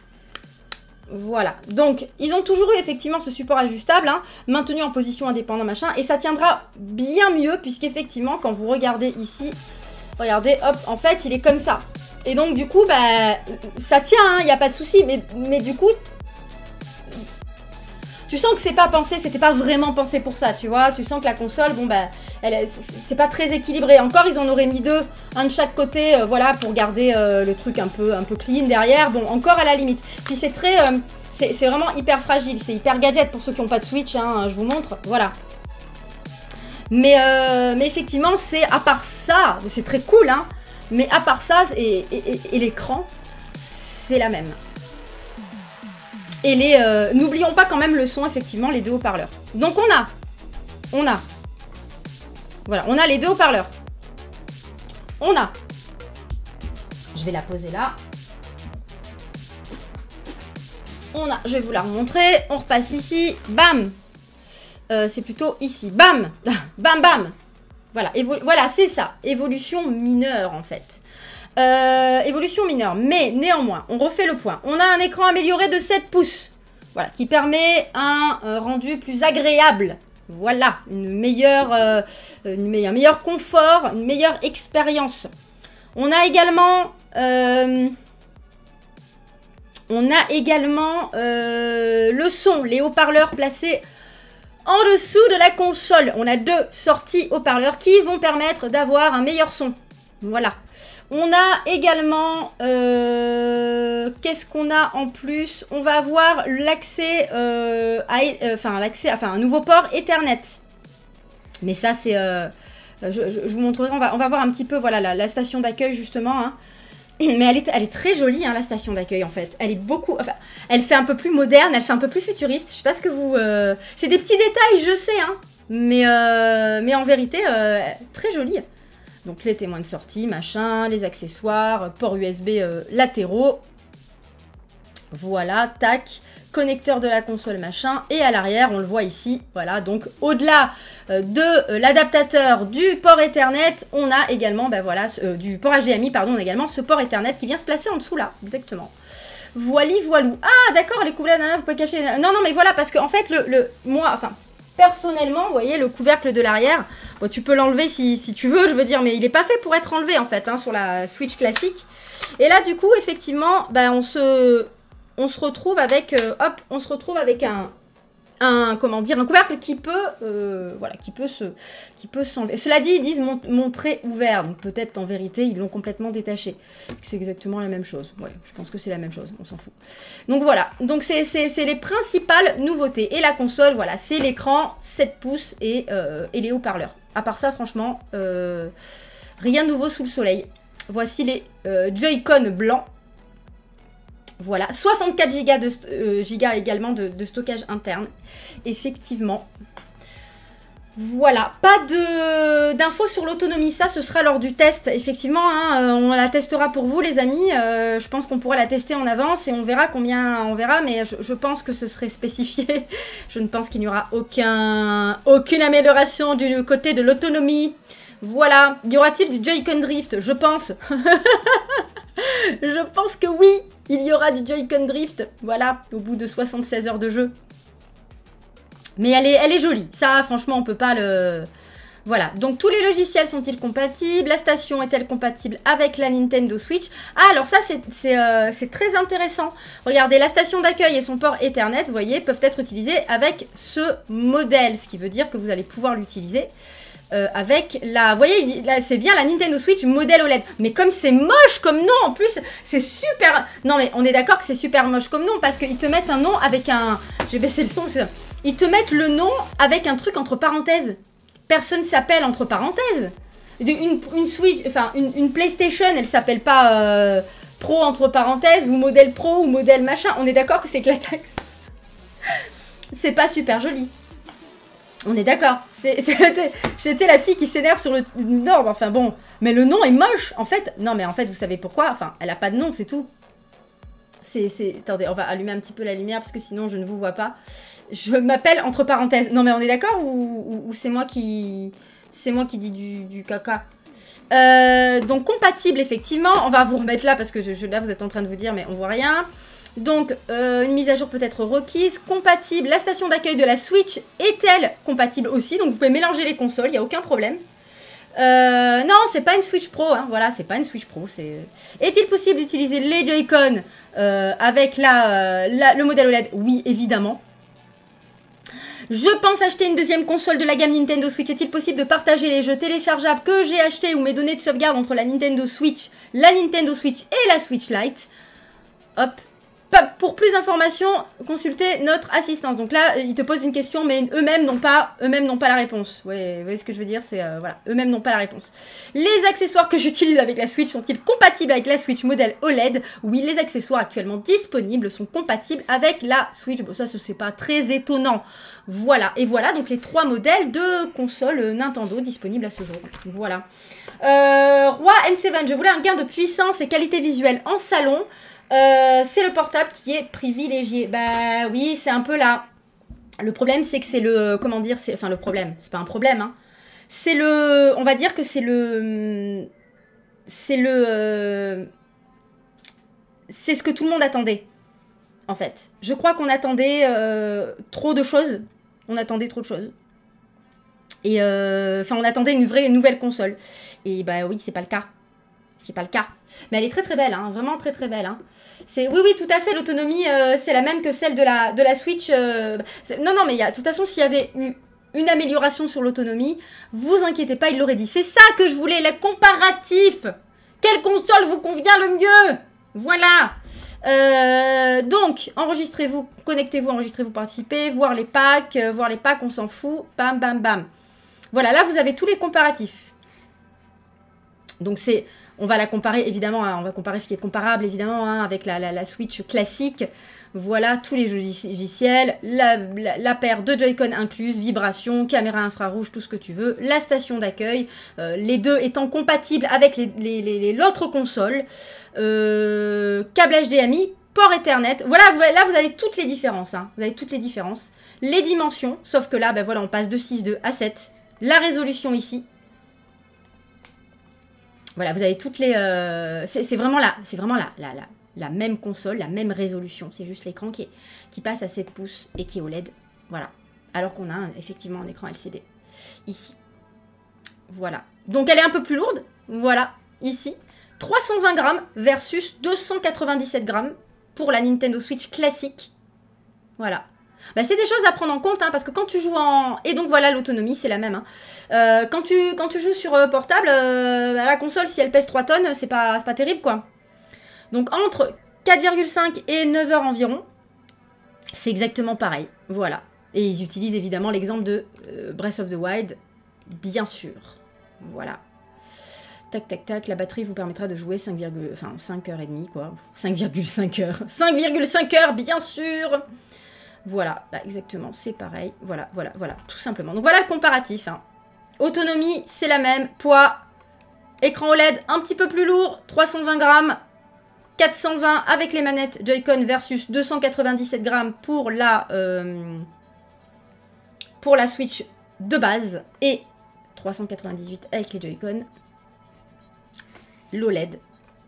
Voilà, donc, ils ont toujours eu effectivement ce support ajustable, hein, maintenu en position indépendante, machin, et ça tiendra bien mieux, puisqu'effectivement, quand vous regardez ici, regardez, hop, en fait, il est comme ça. Et donc, du coup, bah, ça tient, il n'y a pas de souci, mais, mais du coup... Tu sens que c'est pas pensé, c'était pas vraiment pensé pour ça, tu vois. Tu sens que la console, bon bah, c'est pas très équilibré. Encore, ils en auraient mis deux, un de chaque côté, euh, voilà, pour garder euh, le truc un peu, un peu clean derrière. Bon, encore à la limite. Puis c'est très, euh, c'est vraiment hyper fragile, c'est hyper gadget pour ceux qui n'ont pas de Switch, hein, je vous montre, voilà. Mais, euh, mais effectivement, c'est à part ça, c'est très cool, hein. Mais à part ça, et, et, et, et l'écran, c'est la même. Et les... Euh, n'oublions pas quand même le son, effectivement, les deux haut-parleurs. Donc on a... On a... Voilà, on a les deux haut-parleurs. On a... Je vais la poser là. On a... Je vais vous la remontrer. On repasse ici. Bam euh, c'est plutôt ici. Bam Bam, bam Voilà, voilà c'est ça. Évolution mineure, en fait. Euh, évolution mineure, mais néanmoins, on refait le point. On a un écran amélioré de sept pouces, voilà, qui permet un euh, rendu plus agréable. Voilà, une meilleure, euh, une meilleure, un meilleur confort, une meilleure expérience. On a également, euh, on a également euh, le son, les haut-parleurs placés en dessous de la console. On a deux sorties haut-parleurs qui vont permettre d'avoir un meilleur son. Voilà. On a également, euh, qu'est-ce qu'on a en plus? On va avoir l'accès, euh, à, euh, enfin l'accès, enfin un nouveau port Ethernet. Mais ça c'est, euh, je, je, je vous montrerai, on va, on va voir un petit peu, voilà, la, la station d'accueil justement. Hein. Mais elle est, elle est très jolie, hein, la station d'accueil en fait. Elle est beaucoup, enfin, elle fait un peu plus moderne, elle fait un peu plus futuriste. Je sais pas ce que vous, euh, c'est des petits détails, je sais, hein. Mais, euh, mais en vérité, euh, très jolie. Donc les témoins de sortie, machin, les accessoires, ports U S B euh, latéraux. Voilà, tac. Connecteur de la console, machin. Et à l'arrière, on le voit ici. Voilà, donc au-delà euh, de euh, l'adaptateur du port Ethernet, on a également, ben voilà, euh, du port H D M I, pardon, on a également ce port Ethernet qui vient se placer en dessous là, exactement. Voili, voilou. Ah, d'accord, les couvercles, vous pouvez cacher... Non, non, mais voilà, parce que en fait, le, le moi, enfin, personnellement, vous voyez, le couvercle de l'arrière, bon, tu peux l'enlever si, si tu veux, je veux dire, mais il n'est pas fait pour être enlevé, en fait, hein, sur la Switch classique. Et là, du coup, effectivement, bah, on se... On se retrouve avec... Euh, hop, on se retrouve avec un... un, comment dire, un couvercle qui peut, euh, voilà, qui peut se, qui peut s'enlever. Cela dit, ils disent mon, montrer ouvert, donc peut-être qu'en vérité, ils l'ont complètement détaché. C'est exactement la même chose. Ouais, je pense que c'est la même chose, on s'en fout. Donc voilà, donc c'est les principales nouveautés. Et la console, voilà, c'est l'écran sept pouces et, euh, et les haut-parleurs. À part ça, franchement, euh, rien de nouveau sous le soleil. Voici les euh, Joy-Con blancs. Voilà, soixante-quatre gigas, de, euh, gigas également de, de stockage interne, effectivement. Voilà, pas d'infos sur l'autonomie, ça ce sera lors du test, effectivement, hein, on la testera pour vous les amis, euh, je pense qu'on pourra la tester en avance et on verra combien, on verra, mais je, je pense que ce serait spécifié, je ne pense qu'il n'y aura aucun, aucune amélioration du côté de l'autonomie. Voilà, y aura-t-il du Joy-Con Drift? Je pense. Je pense que oui, il y aura du Joy-Con Drift, voilà, au bout de soixante-seize heures de jeu. Mais elle est, elle est jolie, ça franchement on peut pas le... Voilà, donc tous les logiciels sont-ils compatibles? La station est-elle compatible avec la Nintendo Switch? Ah, alors ça c'est euh, très intéressant. Regardez, la station d'accueil et son port Ethernet, vous voyez, peuvent être utilisés avec ce modèle, ce qui veut dire que vous allez pouvoir l'utiliser. Euh, avec la... Vous voyez, c'est bien la Nintendo Switch modèle O L E D. Mais comme c'est moche comme nom, en plus, c'est super... Non, mais on est d'accord que c'est super moche comme nom, parce qu'ils te mettent un nom avec un... J'ai baissé le son, ils te mettent le nom avec un truc entre parenthèses. Personne s'appelle entre parenthèses. Une, une Switch... Enfin, une, une PlayStation, elle s'appelle pas euh, Pro entre parenthèses, ou modèle Pro, ou modèle machin. On est d'accord que c'est que la taxe. C'est pas super joli. On est d'accord. J'étais la fille qui s'énerve sur le nom. Enfin bon, mais le nom est moche. En fait, non mais en fait, vous savez pourquoi? Enfin, elle a pas de nom, c'est tout. C'est... Attendez, on va allumer un petit peu la lumière parce que sinon je ne vous vois pas. Je m'appelle entre parenthèses. Non mais on est d'accord ou, ou, ou c'est moi qui... C'est moi qui dis du, du caca. Euh, donc compatible effectivement. On va vous remettre là parce que je, je, là vous êtes en train de vous dire mais on voit rien. Donc, euh, une mise à jour peut être requise. Compatible, la station d'accueil de la Switch est-elle compatible aussi? Donc, vous pouvez mélanger les consoles, il n'y a aucun problème. Euh, non, c'est pas une Switch Pro, hein. Voilà, c'est pas une Switch Pro. Est-il possible d'utiliser les Joy-Con euh, avec la, euh, la, le modèle O L E D? Oui, évidemment. Je pense acheter une deuxième console de la gamme Nintendo Switch. Est-il possible de partager les jeux téléchargeables que j'ai achetés ou mes données de sauvegarde entre la Nintendo Switch, la Nintendo Switch et la Switch Lite? Hop. Pour plus d'informations, consultez notre assistance. Donc là, ils te posent une question, mais eux-mêmes n'ont pas, eux-mêmes n'ont pas la réponse. Ouais, vous voyez ce que je veux dire? C'est euh, voilà, eux-mêmes n'ont pas la réponse. Les accessoires que j'utilise avec la Switch sont-ils compatibles avec la Switch modèle O L E D? Oui, les accessoires actuellement disponibles sont compatibles avec la Switch. Bon, ça, c'est pas très étonnant. Voilà, et voilà donc les trois modèles de consoles Nintendo disponibles à ce jour. Voilà. Euh, Roi N sept, je voulais un gain de puissance et qualité visuelle en salon. Euh, c'est le portable qui est privilégié. Bah oui, c'est un peu là. Le problème, c'est que c'est le... Comment dire? Enfin, le problème, c'est pas un problème. Hein. C'est le... On va dire que c'est le... C'est le... Euh, c'est ce que tout le monde attendait, en fait. Je crois qu'on attendait euh, trop de choses. On attendait trop de choses. Et... Euh, enfin, on attendait une vraie une nouvelle console. Et bah oui, c'est pas le cas. C'est pas le cas. Mais elle est très très belle, hein, vraiment très très belle. Hein. Oui, oui, tout à fait, l'autonomie, euh, c'est la même que celle de la, de la Switch. Euh, non, non, mais y a, de toute façon, s'il y avait eu une amélioration sur l'autonomie, vous inquiétez pas, il l'aurait dit. C'est ça que je voulais, le comparatif. Quelle console vous convient le mieux? Voilà. Euh, donc, enregistrez-vous, connectez-vous, enregistrez-vous, participez, voir les packs, euh, voir les packs, on s'en fout. Bam, bam, bam. Voilà, là, vous avez tous les comparatifs. Donc, c'est... On va la comparer, évidemment, hein, on va comparer ce qui est comparable, évidemment, hein, avec la, la, la Switch classique. Voilà, tous les logiciels, la, la, la paire de Joy-Con incluse, vibration, caméra infrarouge, tout ce que tu veux, la station d'accueil, euh, les deux étant compatibles avec l'autre les, les, les, console, euh, câble H D M I, port Ethernet. Voilà, vous, là, vous avez toutes les différences. Hein, vous avez toutes les différences. Les dimensions, sauf que là, ben voilà, on passe de six deux à sept. La résolution ici. Voilà, vous avez toutes les... Euh, c'est vraiment là, c'est vraiment là, là, là, la même console, la même résolution. C'est juste l'écran qui, qui passe à sept pouces et qui est O L E D. Voilà. Alors qu'on a un, effectivement un écran L C D. Ici. Voilà. Donc elle est un peu plus lourde. Voilà. Ici. trois cent vingt grammes versus deux cent quatre-vingt-dix-sept grammes pour la Nintendo Switch classique. Voilà. Bah, c'est des choses à prendre en compte, hein, parce que quand tu joues en... Et donc voilà, l'autonomie, c'est la même. Hein. Euh, quand, tu, quand tu joues sur euh, portable, euh, la console, si elle pèse trois tonnes, c'est pas, c'est pas terrible, quoi. Donc entre quatre virgule cinq et neuf heures environ, c'est exactement pareil. Voilà. Et ils utilisent évidemment l'exemple de euh, Breath of the Wild, bien sûr. Voilà. Tac, tac, tac, la batterie vous permettra de jouer cinq, enfin, cinq heures trente, quoi. cinq virgule cinq heures. cinq virgule cinq heures, bien sûr. Voilà, là, exactement, c'est pareil. Voilà, voilà, voilà, tout simplement. Donc voilà le comparatif. Hein. Autonomie, c'est la même. Poids, écran O L E D, un petit peu plus lourd, trois cent vingt grammes. quatre cent vingt avec les manettes Joy-Con versus deux cent quatre-vingt-dix-sept grammes pour la, euh, pour la Switch de base. Et trois cent quatre-vingt-dix-huit avec les Joy-Con. L'O L E D,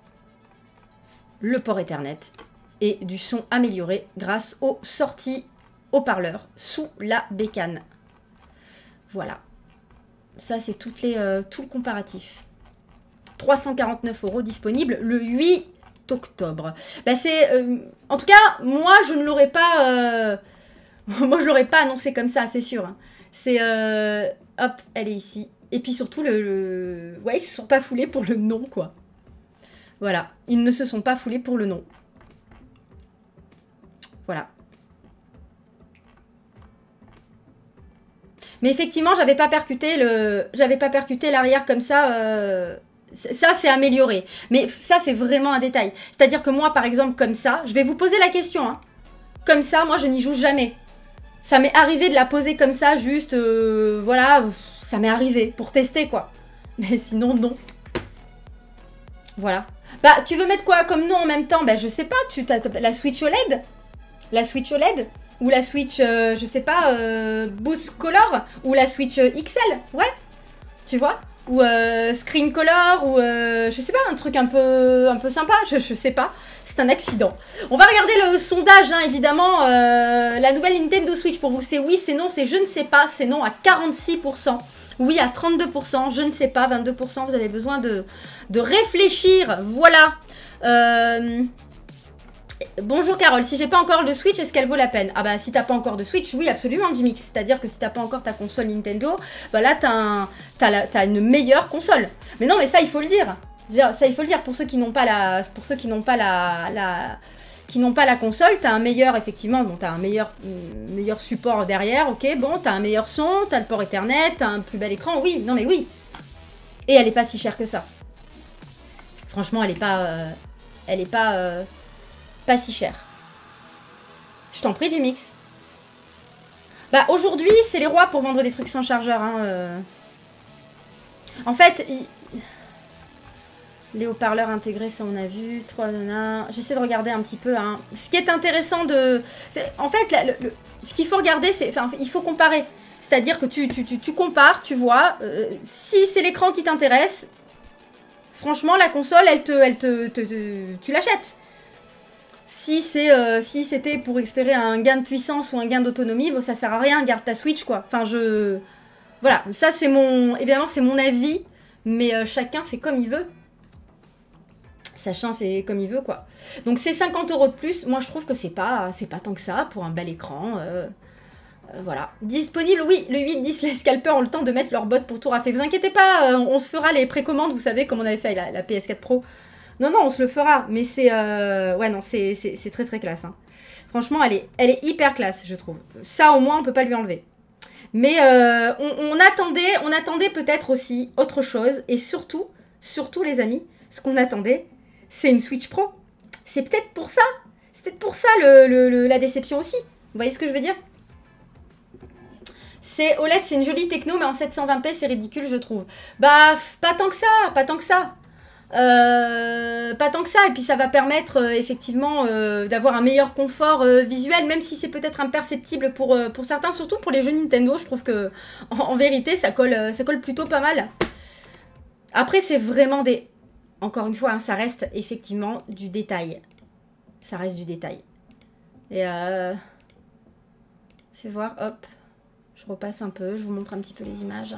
le port Ethernet et du son amélioré grâce aux sorties haut-parleurs sous la bécane. Voilà. Ça, c'est toutes les, euh, tout le comparatif. trois cent quarante-neuf euros disponible le huit octobre. Bah, c'est, euh, en tout cas, moi, je ne l'aurais pas... Euh, moi, je l'aurais pas annoncé comme ça, c'est sûr. Hein. C'est... Euh, hop, elle est ici. Et puis surtout, le, le... ouais, ils se sont pas foulés pour le nom, quoi. Voilà. Ils ne se sont pas foulés pour le nom. Voilà. Mais effectivement, j'avais pas percuté le... J'avais pas percuté l'arrière comme ça. Euh... Ça, c'est amélioré. Mais ça, c'est vraiment un détail. C'est-à-dire que moi, par exemple, comme ça, je vais vous poser la question. Hein. Comme ça, moi, je n'y joue jamais. Ça m'est arrivé de la poser comme ça, juste... Euh, voilà, ça m'est arrivé pour tester, quoi. Mais sinon, non. Voilà. Bah, tu veux mettre quoi comme nom en même temps? Bah, je sais pas. Tu t'as la Switch O L E D? La Switch O L E D? Ou la Switch, euh, je sais pas, euh, Boost Color? Ou la Switch X L? Ouais. Tu vois? Ou euh, Screen Color? Ou euh, je sais pas, un truc un peu, un peu sympa? Je, je sais pas. C'est un accident. On va regarder le sondage, hein, évidemment. Euh, la nouvelle Nintendo Switch, pour vous, c'est oui, c'est non, c'est je ne sais pas. C'est non à quarante-six pour cent. Oui à trente-deux pour cent. Je ne sais pas, vingt-deux pour cent. Vous avez besoin de, de réfléchir. Voilà. Euh... Bonjour Carole, si j'ai pas encore de Switch, est-ce qu'elle vaut la peine? Ah bah si t'as pas encore de Switch, oui absolument Jimix. C'est-à-dire que si t'as pas encore ta console Nintendo, bah là t'as un, t'as une meilleure console. Mais non mais ça il faut le dire. Ça il faut le dire pour ceux qui n'ont pas la, pour ceux qui n'ont pas la, la, qui n'ont pas la console, t'as un meilleur effectivement, bon t'as un meilleur, meilleur support derrière, ok bon t'as un meilleur son, t'as le port Ethernet, t'as un plus bel écran, oui non mais oui. Et elle est pas si chère que ça. Franchement elle est pas, euh, elle est pas. Euh, Pas si cher. Je t'en prie, Jimix. Bah, aujourd'hui, c'est les rois pour vendre des trucs sans chargeur. Hein, euh. En fait, il... les haut-parleurs intégrés, ça on a vu. trois nanas. J'essaie de regarder un petit peu. Hein. Ce qui est intéressant de... En fait, la, le, le... ce qu'il faut regarder, c'est... Enfin, il faut comparer. C'est-à-dire que tu, tu, tu, tu compares, tu vois. Euh, si c'est l'écran qui t'intéresse, franchement, la console, elle te... Elle te, te, te tu l'achètes. Si c'est euh, si c'était pour espérer un gain de puissance ou un gain d'autonomie, bon, ça sert à rien, garde ta Switch, quoi. Enfin, je... Voilà, ça c'est mon... Évidemment, c'est mon avis, mais euh, chacun fait comme il veut. Chacun fait comme il veut, quoi. Donc, c'est cinquante euros de plus. Moi, je trouve que c'est pas, c'est pas tant que ça pour un bel écran. Euh, euh, voilà. Disponible, oui, le huit dix, les scalpers ont le temps de mettre leur bot pour tout rafler. Vous inquiétez pas, euh, on se fera les précommandes, vous savez, comme on avait fait avec la, la P S quatre Pro. Non, non, on se le fera, mais c'est... Euh... Ouais, non, c'est très, très classe. Hein. Franchement, elle est, elle est hyper classe, je trouve. Ça, au moins, on peut pas lui enlever. Mais euh, on, on attendait, on attendait peut-être aussi autre chose. Et surtout, surtout, les amis, ce qu'on attendait, c'est une Switch Pro. C'est peut-être pour ça. C'est peut-être pour ça le, le, le, la déception aussi. Vous voyez ce que je veux dire? C'est O L E D, c'est une jolie techno, mais en sept cent vingt p, c'est ridicule, je trouve. Bah, pas tant que ça, pas tant que ça. Euh, pas tant que ça, et puis ça va permettre euh, effectivement euh, d'avoir un meilleur confort euh, visuel, même si c'est peut-être imperceptible pour, euh, pour certains, surtout pour les jeux Nintendo. Je trouve que en, en vérité ça colle, euh, ça colle plutôt pas mal. Après c'est vraiment des... Encore une fois, hein, ça reste effectivement du détail. Ça reste du détail. Et euh... je vais voir, hop. Je repasse un peu, je vous montre un petit peu les images.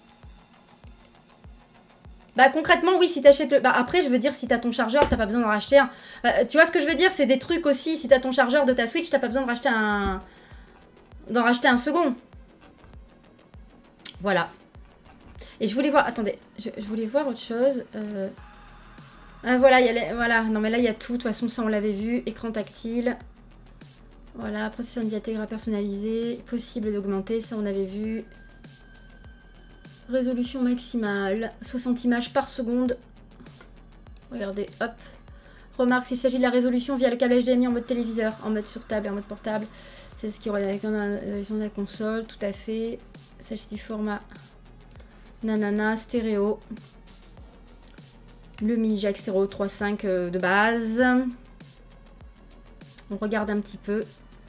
Bah concrètement, oui, si t'achètes le... Bah après, je veux dire, si t'as ton chargeur, t'as pas besoin d'en racheter un. Euh, tu vois ce que je veux dire? C'est des trucs aussi, si t'as ton chargeur de ta Switch, t'as pas besoin de racheter un... d'en racheter un second. Voilà. Et je voulais voir... Attendez, je, je voulais voir autre chose. Euh... Ah, voilà, il y a les... voilà. Non, mais là, il y a tout. De toute façon, ça, on l'avait vu. Écran tactile. Voilà, processeur Mediatek personnalisé. Possible d'augmenter, ça, on avait vu. Résolution maximale. soixante images par seconde. Regardez, hop. Remarque, s'il s'agit de la résolution via le câble H D M I en mode téléviseur, en mode sur table et en mode portable. C'est ce qui aurait avec la console, tout à fait. Il s'agit du format nanana, stéréo. Le mini jack stéréo trois point cinq de base. On regarde un petit peu.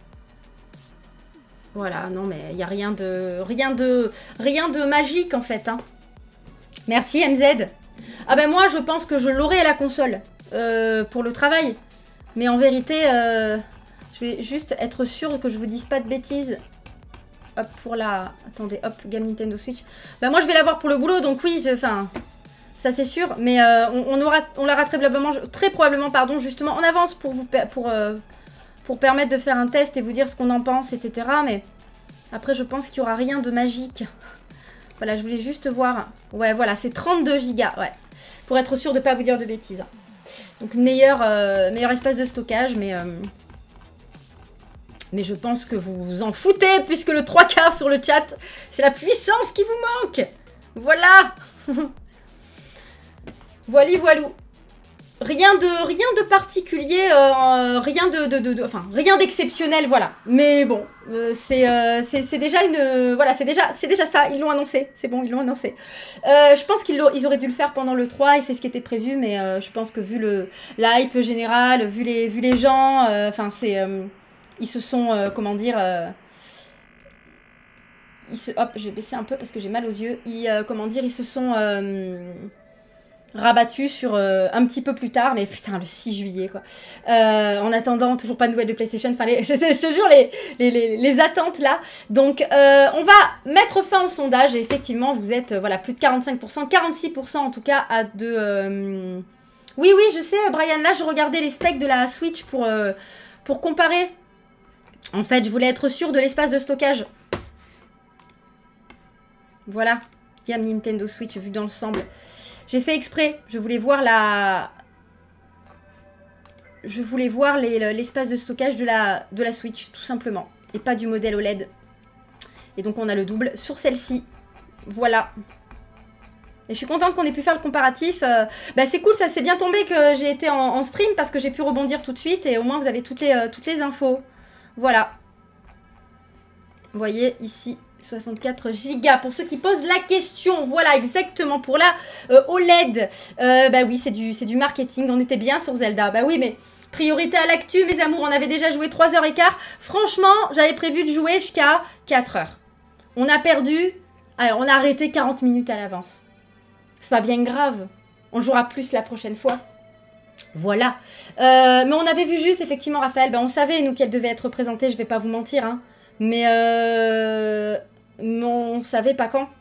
Voilà, non mais il n'y a rien de, rien de rien de magique en fait. Hein. Merci M Z. Ah ben moi je pense que je l'aurai la console euh, pour le travail. Mais en vérité, euh, je vais juste être sûre que je vous dise pas de bêtises. Hop, pour la... Attendez, hop, gamme Nintendo Switch. Ben moi je vais l'avoir pour le boulot, donc oui, je... enfin... Ça c'est sûr, mais euh, on, on, aura, on l'aura très probablement, très probablement pardon, justement en avance pour vous... Pour, euh, pour permettre de faire un test et vous dire ce qu'on en pense, et cetera. Mais après, je pense qu'il n'y aura rien de magique. Voilà, je voulais juste voir. Ouais, voilà, c'est trente-deux gigas, ouais. Pour être sûr de ne pas vous dire de bêtises. Donc, meilleur, euh, meilleur espace de stockage, mais... Euh, mais je pense que vous vous en foutez, puisque le trois quarts sur le chat, c'est la puissance qui vous manque. Voilà. Voili, voilou. Rien de, rien de particulier, euh, rien de, de, de, de enfin, rien d'exceptionnel, voilà. Mais bon, euh, c'est euh, déjà une, euh, voilà, c'est déjà, c'est déjà ça. Ils l'ont annoncé, c'est bon, ils l'ont annoncé. Euh, je pense qu'ils ils auraient dû le faire pendant le trois et c'est ce qui était prévu, mais euh, je pense que vu le l'hype général, vu les, vu les gens, enfin, euh, c'est, euh, ils se sont, euh, comment dire, euh, ils se, hop, je vais baisser un peu parce que j'ai mal aux yeux. Ils, euh, comment dire, ils se sont euh, rabattu sur euh, un petit peu plus tard, mais putain, le six juillet, quoi. Euh, en attendant, toujours pas de nouvelles de PlayStation. Enfin, les, je te jure, les, les, les, les attentes, là. Donc, euh, on va mettre fin au sondage. Et effectivement, vous êtes, euh, voilà, plus de quarante-cinq pour cent, quarante-six pour cent en tout cas, à de... Euh... Oui, oui, je sais, Brian, là, je regardais les specs de la Switch pour, euh, pour comparer. En fait, je voulais être sûre de l'espace de stockage. Voilà. Gamme Nintendo Switch, vue d'ensemble. J'ai fait exprès, je voulais voir la... Je voulais voir l'espace de stockage de la, de la Switch, tout simplement. Et pas du modèle O L E D. Et donc on a le double sur celle-ci. Voilà. Et je suis contente qu'on ait pu faire le comparatif. Euh, bah c'est cool, ça s'est bien tombé que j'ai été en, en stream parce que j'ai pu rebondir tout de suite. Et au moins vous avez toutes les, euh, toutes les infos. Voilà. Vous voyez ici... soixante-quatre gigas pour ceux qui posent la question. Voilà, exactement. Pour la euh, O L E D, euh, bah oui, c'est du, c'est du marketing. On était bien sur Zelda. Bah oui, mais priorité à l'actu, mes amours. On avait déjà joué trois heures quinze. Franchement, j'avais prévu de jouer jusqu'à quatre heures. On a perdu... Alors, on a arrêté quarante minutes à l'avance. C'est pas bien grave. On jouera plus la prochaine fois. Voilà. Euh, mais on avait vu juste, effectivement, Raphaël. Bah, on savait, nous, qu'elle devait être présentée. Je vais pas vous mentir, hein. Mais euh... mais on savait pas quand.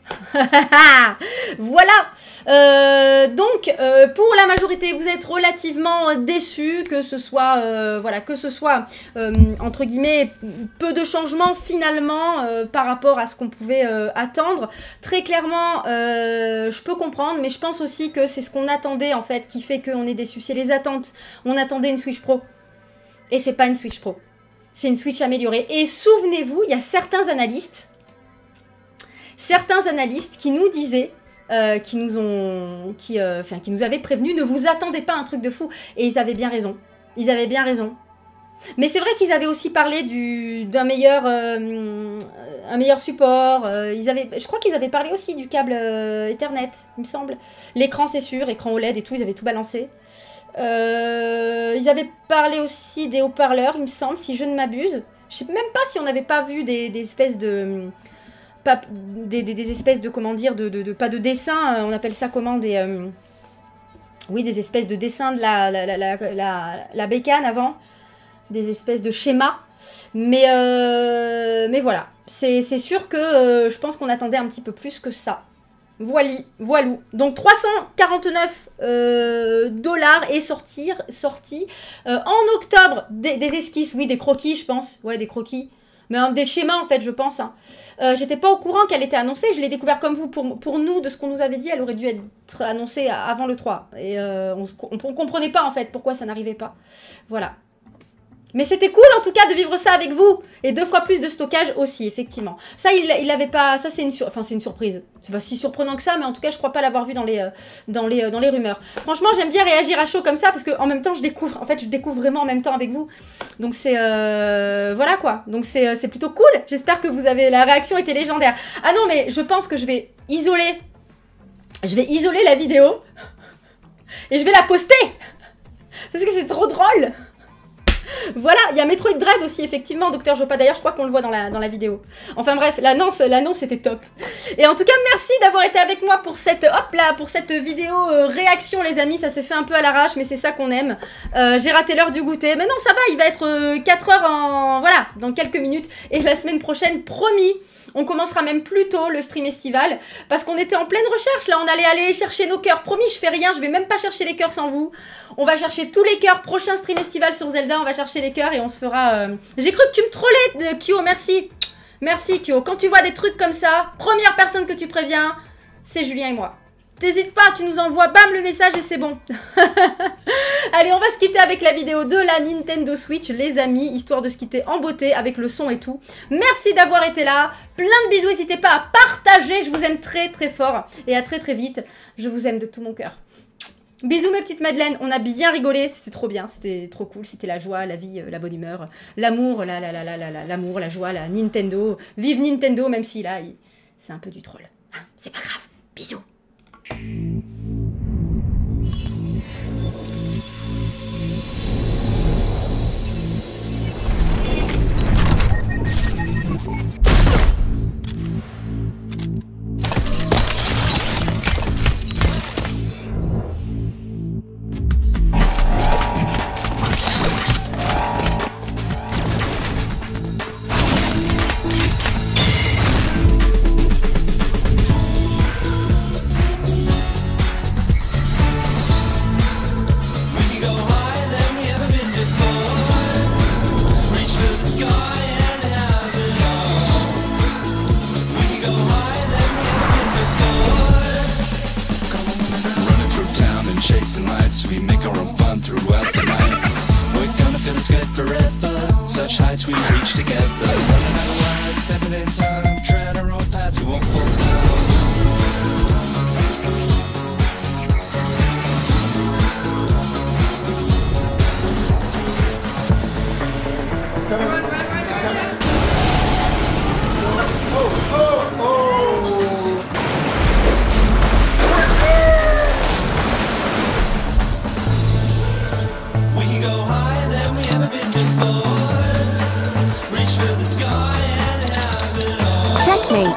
Voilà. Euh, donc, euh, pour la majorité, vous êtes relativement déçus, que ce soit, euh, voilà, que ce soit euh, entre guillemets peu de changements finalement euh, par rapport à ce qu'on pouvait euh, attendre. Très clairement, euh, je peux comprendre, mais je pense aussi que c'est ce qu'on attendait en fait qui fait qu'on est déçus. C'est les attentes. On attendait une Switch Pro et c'est pas une Switch Pro. C'est une Switch améliorée. Et souvenez-vous, il y a certains analystes, certains analystes qui nous disaient, euh, qui nous ont, qui, euh, enfin, qui nous avaient prévenus, ne vous attendez pas à un truc de fou. Et ils avaient bien raison. Ils avaient bien raison. Mais c'est vrai qu'ils avaient aussi parlé du, d'un meilleur, euh, un meilleur support. Euh, ils avaient, je crois qu'ils avaient parlé aussi du câble euh, Ethernet, il me semble. L'écran, c'est sûr, écran O L E D et tout, ils avaient tout balancé. Euh, ils avaient parlé aussi des haut-parleurs, il me semble, si je ne m'abuse. Je sais même pas si on n'avait pas vu des, des espèces de... Pas, des, des, des espèces de, comment dire, de, de, de pas de dessins, on appelle ça comment, des... Euh, oui, des espèces de dessins de la, la, la, la, la, la bécane avant. des espèces de schémas. Mais, euh, mais voilà, c'est sûr que euh, je pense qu'on attendait un petit peu plus que ça. Voili, voilou. Donc trois cent quarante-neuf euh, dollars est sorti, sorti euh, en octobre. Des, des esquisses, oui, des croquis, je pense. Ouais, des croquis. Mais hein, des schémas, en fait, je pense. Hein. Euh, J'étais pas au courant qu'elle était annoncée. Je l'ai découvert comme vous. Pour, pour nous, de ce qu'on nous avait dit, elle aurait dû être annoncée avant le trois. Et euh, on, on, on comprenait pas, en fait, pourquoi ça n'arrivait pas. Voilà. Mais c'était cool en tout cas de vivre ça avec vous. Et deux fois plus de stockage aussi, effectivement. Ça, il, il avait pas... Ça, c'est une, sur... enfin, c'est une surprise. C'est pas si surprenant que ça, mais en tout cas, je crois pas l'avoir vu dans les, euh, dans, les, euh, dans les rumeurs. Franchement, j'aime bien réagir à chaud comme ça, parce qu'en même temps, je découvre... En fait, je découvre vraiment en même temps avec vous. Donc c'est... Euh... Voilà, quoi. Donc c'est euh, plutôt cool. J'espère que vous avez... La réaction était légendaire. Ah non, mais je pense que je vais isoler... Je vais isoler la vidéo. Et je vais la poster. Parce que c'est trop drôle. Voilà, il y a Metroid Dread aussi, effectivement, Docteur Jopa. D'ailleurs, je crois qu'on le voit dans la, dans la vidéo. Enfin bref, l'annonce, l'annonce était top. Et en tout cas, merci d'avoir été avec moi pour cette, hop là, pour cette vidéo euh, réaction, les amis. Ça s'est fait un peu à l'arrache, mais c'est ça qu'on aime. Euh, J'ai raté l'heure du goûter. Mais non, ça va, il va être euh, quatre heures en... Voilà, dans quelques minutes. Et la semaine prochaine, promis, on commencera même plus tôt le stream estival parce qu'on était en pleine recherche. Là, on allait aller chercher nos cœurs. Promis, je fais rien. Je vais même pas chercher les cœurs sans vous. On va chercher tous les cœurs. Prochain stream estival sur Zelda, on va chercher les cœurs et on se fera... Euh... J'ai cru que tu me trollais, Kyo. Merci. Merci, Kyo. Quand tu vois des trucs comme ça, première personne que tu préviens, c'est Julien et moi. T'hésites pas, tu nous envoies, bam, le message et c'est bon. Allez, on va se quitter avec la vidéo de la Nintendo Switch, les amis, histoire de se quitter en beauté avec le son et tout. Merci d'avoir été là. Plein de bisous, n'hésitez pas à partager. Je vous aime très très fort et à très très vite. Je vous aime de tout mon cœur. Bisous mes petites Madeleines, on a bien rigolé, c'était trop bien, c'était trop cool, c'était la joie, la vie, la bonne humeur, l'amour, la, la, la, la, la, l'amour, la joie, la Nintendo. Vive Nintendo, même si là, il... c'est un peu du troll. Hein, c'est pas grave, bisous. We make our own fun throughout the night. We're gonna feel this good forever. Such heights we reach together. Running out of line, stepping in time, tread our own path, we won't fall down. Run, run, run, run, run. Oh, oh, oh. Checkmate.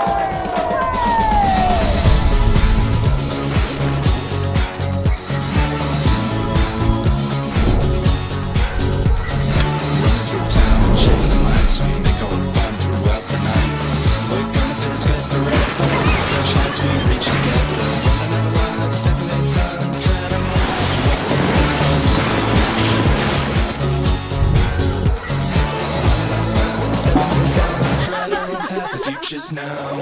Just now.